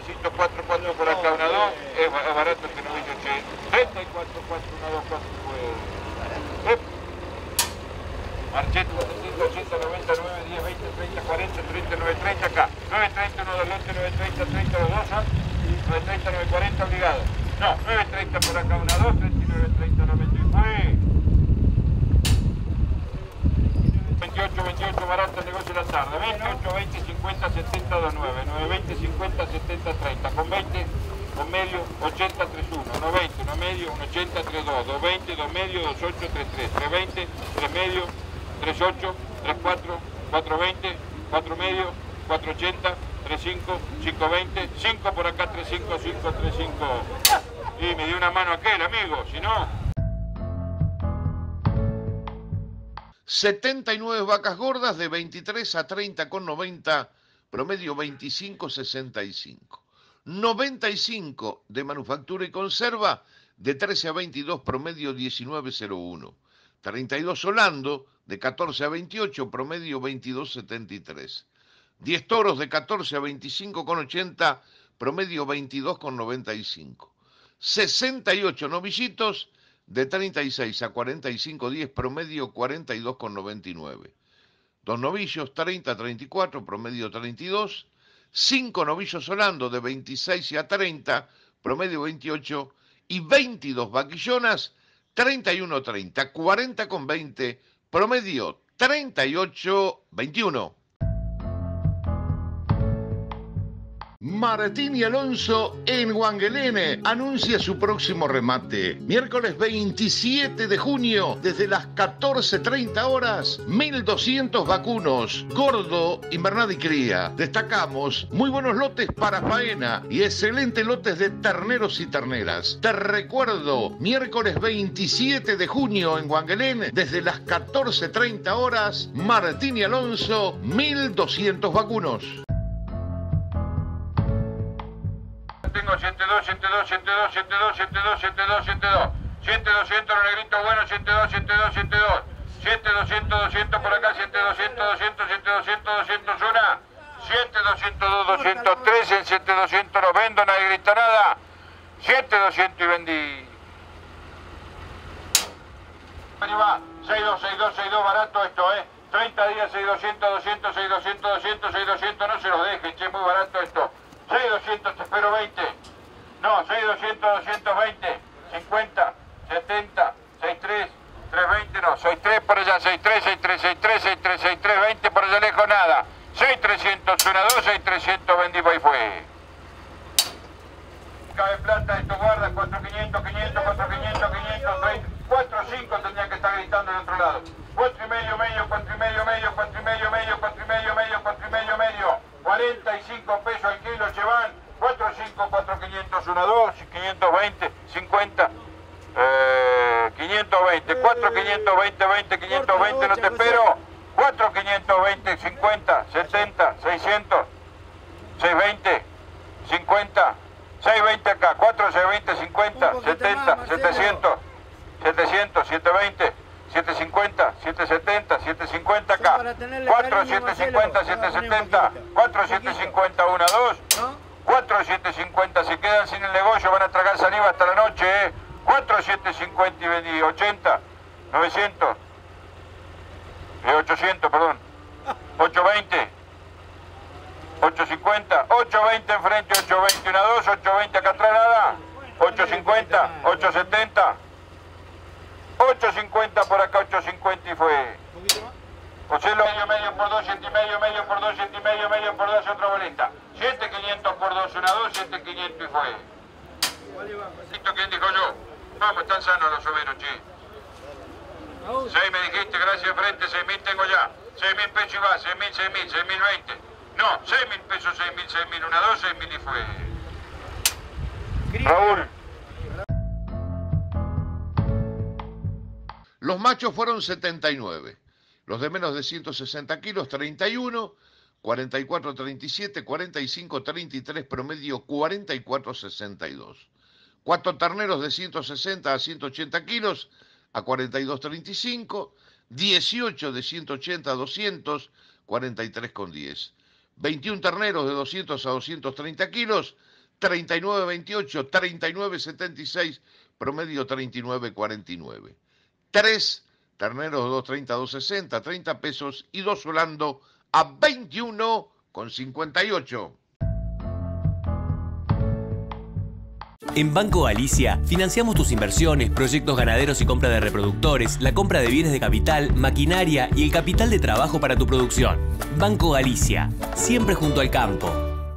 barato este novillo, che. treinta y cuatro, cuatro, uno, dos, cuatro, nueve. Marchetti, setecientos ochenta, noventa, nueve, diez, veinte, treinta, cuarenta, treinta, nueve, treinta acá. nueve treinta, uno, dos, nueve treinta, treinta, dos, dos, nueve treinta, nueve cuarenta obligado. No, nueve treinta por acá, uno, dos, treinta y nueve, treinta, noventa y nueve. veintiocho, veintiocho, barato el negocio de la tarde. veintiocho, veinte, cincuenta, setenta, dos, nueve. nueve, veinte, cincuenta, setenta, treinta. Con veinte, con medio, ochenta, tres, uno. uno, veinte, uno medio, uno, ochenta, tres, dos. dos, veinte, dos medio, dos, ocho, tres, tres. tres, veinte, tres medio, tres, ocho, tres, cuatro, cuatro, veinte, cuatro medio, cuatro, ochenta, tres, cinco, cinco, veinte. cinco por acá, tres, cinco, cinco, tres, cinco. Y me dio una mano aquel, amigo, si no... setenta y nueve vacas gordas de veintitrés a treinta con noventa, promedio veinticinco sesenta y cinco. noventa y cinco de manufactura y conserva de trece a veintidós, promedio diecinueve cero uno. treinta y dos Holando de catorce a veintiocho, promedio veintidós setenta y tres. diez toros de catorce a veinticinco con ochenta, promedio veintidós con noventa y cinco. sesenta y ocho novillitos de treinta y seis a cuarenta y cinco diez, promedio cuarenta y dos con noventa y nueve. Dos novillos, treinta a treinta y cuatro, promedio treinta y dos. Cinco novillos Holando de veintiséis a treinta, promedio veintiocho. Y veintidós vaquillonas, treinta y uno treinta, cuarenta con veinte, promedio treinta y ocho veintiuno. Martín y Alonso en Wangelene anuncia su próximo remate. Miércoles veintisiete de junio, desde las catorce treinta horas, mil doscientos vacunos, gordo, invernada y cría. Destacamos muy buenos lotes para faena y excelentes lotes de terneros y terneras. Te recuerdo, miércoles veintisiete de junio en Wangelene, desde las catorce treinta horas, Martín y Alonso, mil doscientos vacunos. Tengo siete dos, siete dos, siete dos, siete dos, siete dos, siete dos, siete dos. siete doscientos, los negritos buenos, siete dos, siete dos, siete dos. siete doscientos, doscientos por acá, siete doscientos, doscientos, siete doscientos, doscientos uno. siete doscientos dos, doscientos tres, en siete doscientos los vendo, nadie grita nada. siete doscientos y vendí. Ahí va, seis dos, seis dos, seis dos, barato esto, eh. treinta días, seis doscientos, doscientos, seis doscientos, doscientos, seis doscientos, no se lo dejen, che, muy barato esto. seis doscientos, te espero veinte. No, seis doscientos, doscientos veinte. cincuenta, setenta, sesenta y tres, trescientos veinte, no. seis tres por allá, sesenta y tres, sesenta y tres, sesenta y tres, sesenta y tres, sesenta y tres, veinte por allá lejos, nada. seis trescientos, uno, dos, seis trescientos, vendí, y fue. Cabe plata, esto guarda, cuatro quinientos, quinientos, cuatro quinientos, quinientos, treinta, cuatro cinco tendría que estar gritando del otro lado. cuatro y medio, medio, cuatro y medio, medio, cuatro y medio, medio, cuatro y medio, medio, cuatro y medio, medio. cuarenta y cinco pesos al kilo llevan, cuatro cinco, cuatro quinientos, uno, dos, quinientos veinte, cincuenta, eh, quinientos veinte, cuatro quinientos veinte, veinte, quinientos veinte, no te espero, cuatro quinientos veinte, cincuenta, setenta, seiscientos, seiscientos veinte, cincuenta, seiscientos veinte acá, cuatro, seiscientos veinte, cincuenta, setenta, setecientos, setecientos, setecientos veinte, setecientos cincuenta, setecientos setenta, setecientos cincuenta acá, cuatro, setecientos cincuenta, setecientos setenta, cuatro, setecientos cincuenta, uno, dos, cuatro, setecientos cincuenta, se quedan sin el negocio, van a tragar saliva hasta la noche, eh. cuatro, setecientos cincuenta y vendí, ochenta, novecientos, eh, ochocientos, perdón, ochocientos veinte, ochocientos cincuenta, ochocientos veinte enfrente, ochocientos veinte, uno, dos, ochocientos veinte acá atrás nada, ochocientos cincuenta, ochocientos setenta, ochocientos cincuenta por acá, ochocientos cincuenta y fue. José lo medio, medio por dos, siete y medio, medio por dos, siete y medio, medio por dos, otra boleta. siete quinientos por dos, uno, dos, siete quinientos y fue. ¿Quién dijo yo? Vamos, están sanos los soberos, che. seis me dijiste, gracias frente, seis mil tengo ya. seis mil pesos y va, seis mil, seis mil, seis mil veinte. No, seis mil pesos, seis mil, seis mil, uno, dos, seis mil y fue. Raúl. Los machos fueron setenta y nueve, los de menos de ciento sesenta kilos, treinta y uno, cuarenta y cuatro treinta y siete, cuarenta y cinco treinta y tres, promedio cuarenta y cuatro sesenta y dos. Cuatro terneros de ciento sesenta a ciento ochenta kilos a cuarenta y dos treinta y cinco, dieciocho de ciento ochenta a doscientos, cuarenta y tres con diez. veintiún terneros de doscientos a doscientos treinta kilos, treinta y nueve veintiocho, treinta y nueve setenta y seis, promedio treinta y nueve cuarenta y nueve. Tres terneros dos treinta, dos sesenta, treinta pesos, y dos Holando a veintiuno con cincuenta y ocho. En Banco Galicia financiamos tus inversiones, proyectos ganaderos y compra de reproductores, la compra de bienes de capital, maquinaria y el capital de trabajo para tu producción. Banco Galicia, siempre junto al campo.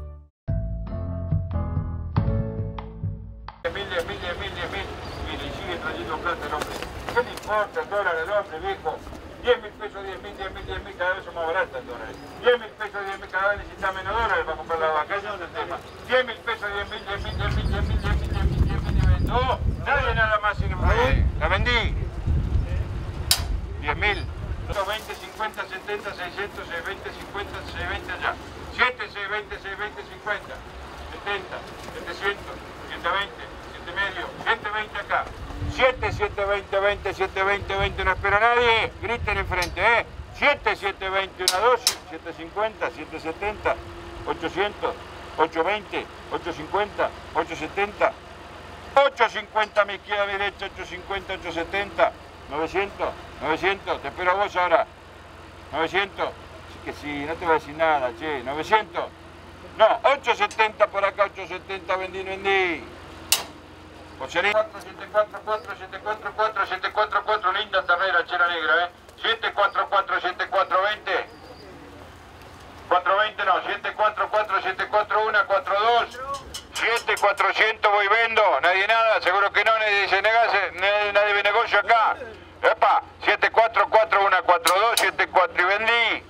diez mil, diez mil, diez mil, diez mil, mil, y sigue trayendo plata el hombre. ¿Qué le importa el dólar al hombre, viejo? diez mil pesos, diez mil, diez mil, diez mil, cada vez son más baratas el dólar. diez mil pesos, diez mil, cada vez necesita menos dólares para comprar la vaca, ese es el tema. diez mil pesos, diez mil, diez mil, diez mil, diez mil, diez mil, diez mil, diez mil, diez mil. No, nadie nada más sin me. La vendí. diez mil. veinte, cincuenta, setenta, seiscientos, seiscientos veinte, cincuenta, seiscientos veinte allá. siete, seiscientos veinte, seiscientos veinte, cincuenta. setenta, setecientos, ciento veinte, siete y medio, ciento veinte acá. siete, siete, veinte, veinte, siete, veinte, veinte, no espera nadie. Griten enfrente, ¿eh? siete, siete, veinte, una dosis, siete cincuenta, siete setenta, ochocientos, ocho veinte, ocho cincuenta, ocho setenta, ocho cincuenta a mi izquierda, derecha, ocho cincuenta, ocho setenta, novecientos, novecientos, te espero a vos ahora. novecientos, sí que sí, no te voy a decir nada, che, novecientos. No, ocho setenta por acá, ocho setenta, vendí, vendí. cuatro, siete, cuatro, cuatro, siete, cuatro, cuatro, siete, cuatro, cuatro, linda ternera, chera negra, ¿eh? siete, cuatro, cuatro, siete, cuatro, veinte. cuatro veinte no, siete, cuatro, cuatro, siete, cuatro, uno, cuatro, dos. siete, cuatrocientos voy vendo, nadie nada, seguro que no, nadie dice negase, nadie, nadie ve negocio acá. Epa, siete, cuatro, cuatro, uno, cuatro, dos, siete, cuatro y vendí.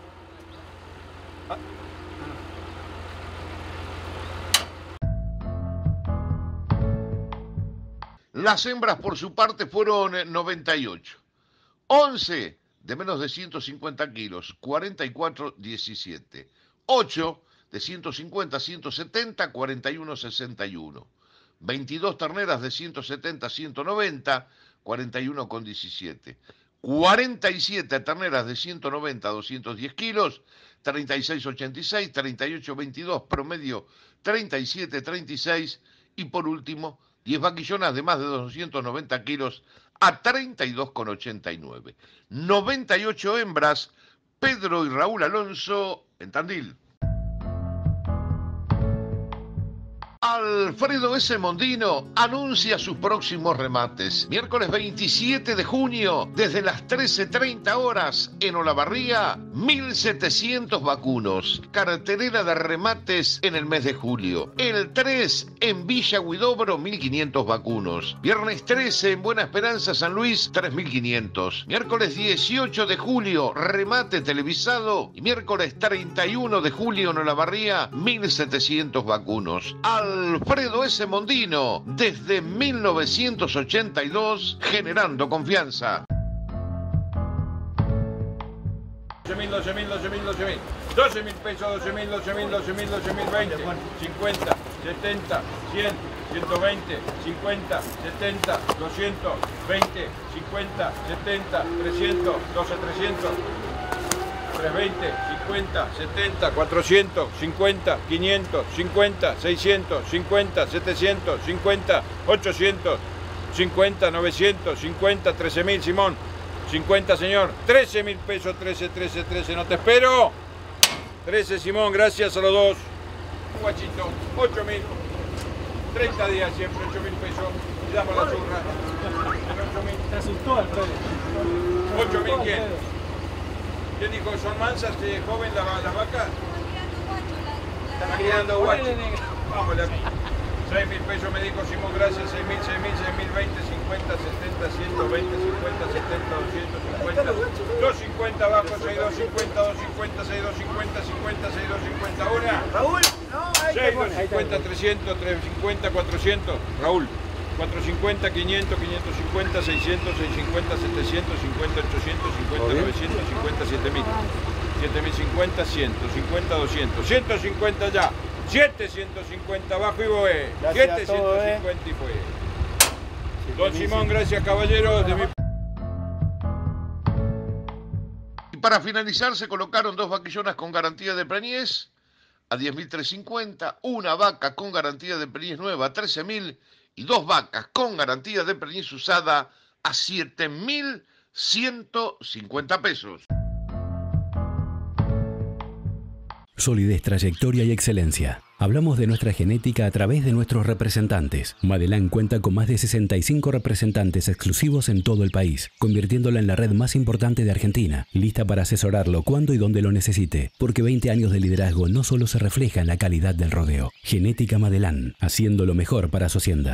Las hembras por su parte fueron noventa y ocho. once de menos de ciento cincuenta kilos, cuarenta y cuatro diecisiete. ocho de ciento cincuenta a ciento setenta, cuarenta y uno sesenta y uno. veintidós terneras de ciento setenta a ciento noventa, cuarenta y uno con diecisiete. cuarenta y siete terneras de ciento noventa a doscientos diez kilos, treinta y seis ochenta y seis, treinta y ocho veintidós, promedio treinta y siete treinta y seis. Y por último, diez vaquillonas de más de doscientos noventa kilos a treinta y dos con ochenta y nueve. noventa y ocho hembras, Pedro y Raúl Alonso en Tandil. Alfredo S. Mondino anuncia sus próximos remates. Miércoles veintisiete de junio, desde las trece treinta horas, en Olavarría, mil setecientos vacunos. Cartelera de remates en el mes de julio. El tres, en Villa Huidobro, mil quinientos vacunos. Viernes trece, en Buena Esperanza, San Luis, tres mil quinientos. Miércoles dieciocho de julio, remate televisado. Y miércoles treinta y uno de julio, en Olavarría, mil setecientos vacunos. Alfredo S. Mondino, desde mil novecientos ochenta y dos, generando confianza. doce mil, doce mil, doce mil, doce mil. doce mil pesos, doce mil, doce mil, doce mil, doce mil, veinte, cincuenta, setenta, cien, ciento veinte, cincuenta, setenta, doscientos, veinte, cincuenta, setenta, trescientos, doce, trescientos. trescientos veinte, cincuenta, setenta, cuatrocientos, cincuenta, quinientos, cincuenta, seiscientos, cincuenta, setecientos, cincuenta, ochocientos, cincuenta, novecientos, cincuenta, trece mil, Simón, cincuenta, señor, trece mil pesos, trece, trece, trece, no te espero, trece, Simón, gracias a los dos, guachito, ocho mil, treinta días siempre, ocho mil pesos, y damos la churra, Te asustó, Alfredo. ocho mil, ¿quién? ¿Quién dijo? ¿Son mansas que joven las la vacas? Están criando guachos. Vamos, seis mil pesos me dijo Simón, gracias, seis mil, seis mil, seis mil, veinte, cincuenta, setenta, ciento veinte, cincuenta, setenta, doscientos cincuenta, doscientos cincuenta abajo, seis, doscientos cincuenta, doscientos cincuenta, seis, doscientos cincuenta, cincuenta, seis, doscientos cincuenta, una. Raúl, no, ahí seis, doscientos cincuenta, trescientos, trescientos cincuenta, cuatrocientos. Raúl. cuatrocientos cincuenta, quinientos, quinientos cincuenta, seiscientos, seiscientos cincuenta, setecientos cincuenta, ochocientos cincuenta, novecientos cincuenta, siete mil. siete mil cincuenta, ciento cincuenta, doscientos. ciento cincuenta ya. setecientos cincuenta abajo y voy. setecientos cincuenta y fue. Don Simón, gracias caballero. De mi... Y para finalizar se colocaron dos vaquillonas con garantía de preñez a diez mil trescientos cincuenta, una vaca con garantía de preñez nueva a trece mil y dos vacas con garantía de preñez usada a siete mil ciento cincuenta pesos. Solidez, trayectoria y excelencia. Hablamos de nuestra genética a través de nuestros representantes. Madelán cuenta con más de sesenta y cinco representantes exclusivos en todo el país, convirtiéndola en la red más importante de Argentina, lista para asesorarlo cuando y donde lo necesite, porque veinte años de liderazgo no solo se refleja en la calidad del rodeo. Genética Madelán, haciendo lo mejor para su hacienda.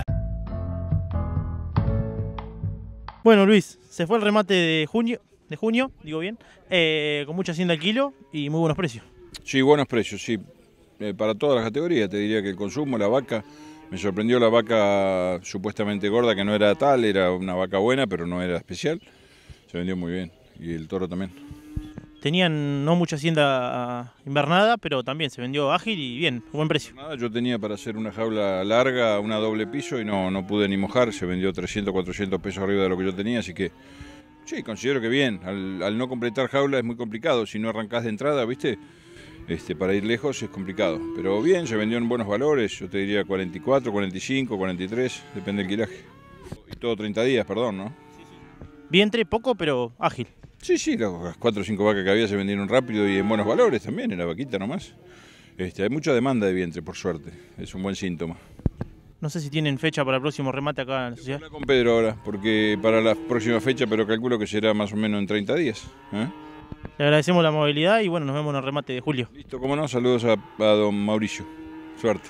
Bueno, Luis, se fue el remate de junio, de junio, digo bien, eh, con mucha hacienda al kilo y muy buenos precios. Sí, buenos precios, sí. Eh, para todas las categorías, te diría que el consumo, la vaca, me sorprendió la vaca supuestamente gorda, que no era tal, era una vaca buena, pero no era especial. Se vendió muy bien, y el toro también. Tenían no mucha hacienda invernada, pero también se vendió ágil y bien, buen precio. Nada, yo tenía para hacer una jaula larga, una doble piso, y no, no pude ni mojar, se vendió trescientos, cuatrocientos pesos arriba de lo que yo tenía, así que sí, considero que bien. Al, al no completar jaula es muy complicado, si no arrancás de entrada, ¿viste? Este, para ir lejos es complicado, pero bien, se vendió en buenos valores, yo te diría cuarenta y cuatro, cuarenta y cinco, cuarenta y tres, depende del quilaje. Y todo treinta días, perdón, ¿no? Vientre poco, pero ágil. Sí, sí, las cuatro o cinco vacas que había se vendieron rápido y en buenos valores también, en la vaquita nomás. Este, hay mucha demanda de vientre, por suerte, es un buen síntoma. No sé si tienen fecha para el próximo remate acá en la sociedad. Habla con Pedro ahora, porque para la próxima fecha, pero calculo que será más o menos en treinta días. ¿eh? Le agradecemos la movilidad y bueno, nos vemos en el remate de julio. Listo, cómo no, saludos a, a don Mauricio. Suerte.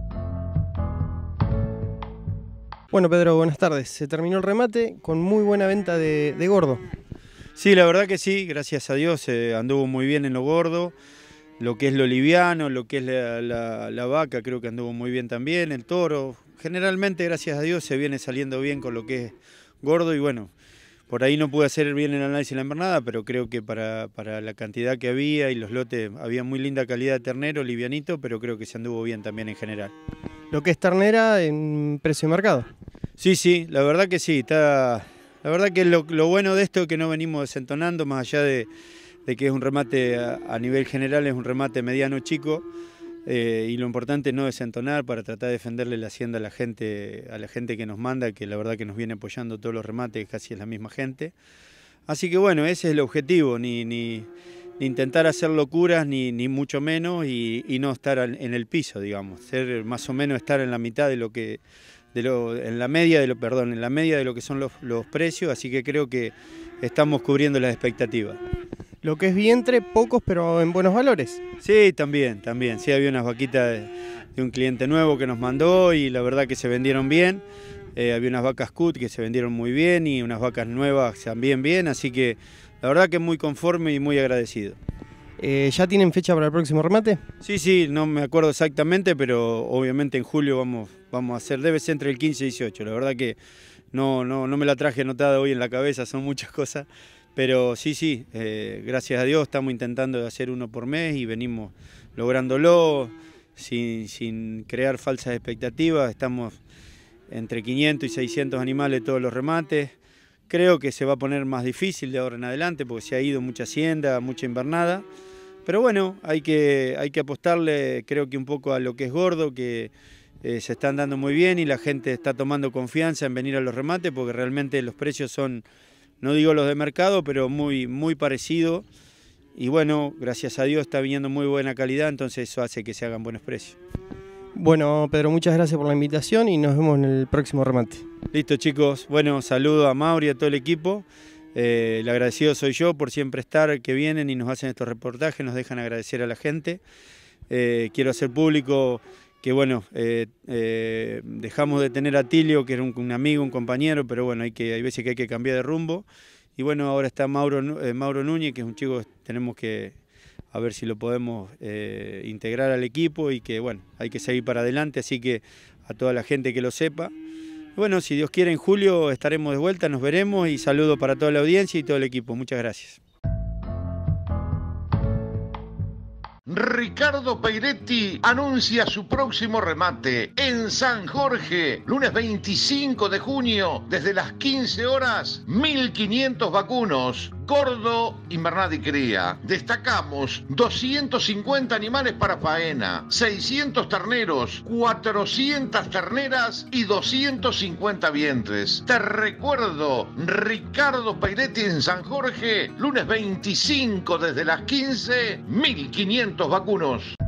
Bueno, Pedro, buenas tardes. Se terminó el remate con muy buena venta de, de gordo. Sí, la verdad que sí, gracias a Dios eh, anduvo muy bien en lo gordo. Lo que es lo liviano, lo que es la, la, la vaca, creo que anduvo muy bien también. El toro, generalmente, gracias a Dios, se viene saliendo bien con lo que es gordo y bueno. Por ahí no pude hacer bien el análisis de la invernada, pero creo que para, para la cantidad que había y los lotes, había muy linda calidad de ternero, livianito, pero creo que se anduvo bien también en general. Lo que es ternera en precio de mercado. Sí, sí, la verdad que sí. Está, la verdad que lo, lo bueno de esto es que no venimos desentonando, más allá de, de que es un remate a, a nivel general, es un remate mediano chico. Eh, y lo importante es no desentonar para tratar de defenderle la hacienda a la gente, a la gente que nos manda, que la verdad que nos viene apoyando todos los remates, casi es la misma gente. Así que bueno, ese es el objetivo, ni, ni, ni intentar hacer locuras, ni, ni mucho menos, y, y no estar en el piso, digamos, ser más o menos estar en la mitad de lo que, de lo, en la media de lo, perdón, en la media de lo que son los, los precios, así que creo que estamos cubriendo las expectativas. Lo que es vientre, pocos pero en buenos valores. Sí, también, también. Sí, había unas vaquitas de, de un cliente nuevo que nos mandó y la verdad que se vendieron bien. Eh, había unas vacas cut que se vendieron muy bien y unas vacas nuevas también bien, así que la verdad que muy conforme y muy agradecido. Eh, ¿Ya tienen fecha para el próximo remate? Sí, sí, no me acuerdo exactamente, pero obviamente en julio vamos, vamos a hacer, debe ser entre el quince y dieciocho. La verdad que no, no, no me la traje anotada hoy en la cabeza, son muchas cosas. Pero sí, sí, eh, gracias a Dios estamos intentando hacer uno por mes y venimos lográndolo sin, sin crear falsas expectativas. Estamos entre quinientos y seiscientos animales todos los remates. Creo que se va a poner más difícil de ahora en adelante porque se ha ido mucha hacienda, mucha invernada. Pero bueno, hay que, hay que apostarle creo que un poco a lo que es gordo, que eh, se están dando muy bien y la gente está tomando confianza en venir a los remates porque realmente los precios son... No digo los de mercado, pero muy, muy parecido. Y bueno, gracias a Dios está viniendo muy buena calidad, entonces eso hace que se hagan buenos precios. Bueno, Pedro, muchas gracias por la invitación y nos vemos en el próximo remate. Listo, chicos. Bueno, saludo a Mauri y a todo el equipo. Eh, el agradecido soy yo por siempre estar, que vienen y nos hacen estos reportajes, nos dejan agradecer a la gente. Eh, quiero hacer público... que bueno, eh, eh, dejamos de tener a Tilio, que era un, un amigo, un compañero, pero bueno, hay, que, hay veces que hay que cambiar de rumbo. Y bueno, ahora está Mauro, eh, Mauro Núñez, que es un chico que tenemos que, a ver si lo podemos eh, integrar al equipo y que bueno, hay que seguir para adelante, así que a toda la gente que lo sepa. Y bueno, si Dios quiere en julio estaremos de vuelta, nos veremos y saludo para toda la audiencia y todo el equipo. Muchas gracias. Ricardo Peiretti anuncia su próximo remate en San Jorge, lunes veinticinco de junio, desde las quince horas, mil quinientos vacunos, Cordo Invernada y Cría. Destacamos doscientos cincuenta animales para faena, seiscientos terneros, cuatrocientas terneras y doscientos cincuenta vientres. Te recuerdo, Ricardo Pairetti en San Jorge, lunes veinticinco desde las quince, mil quinientos vacunos.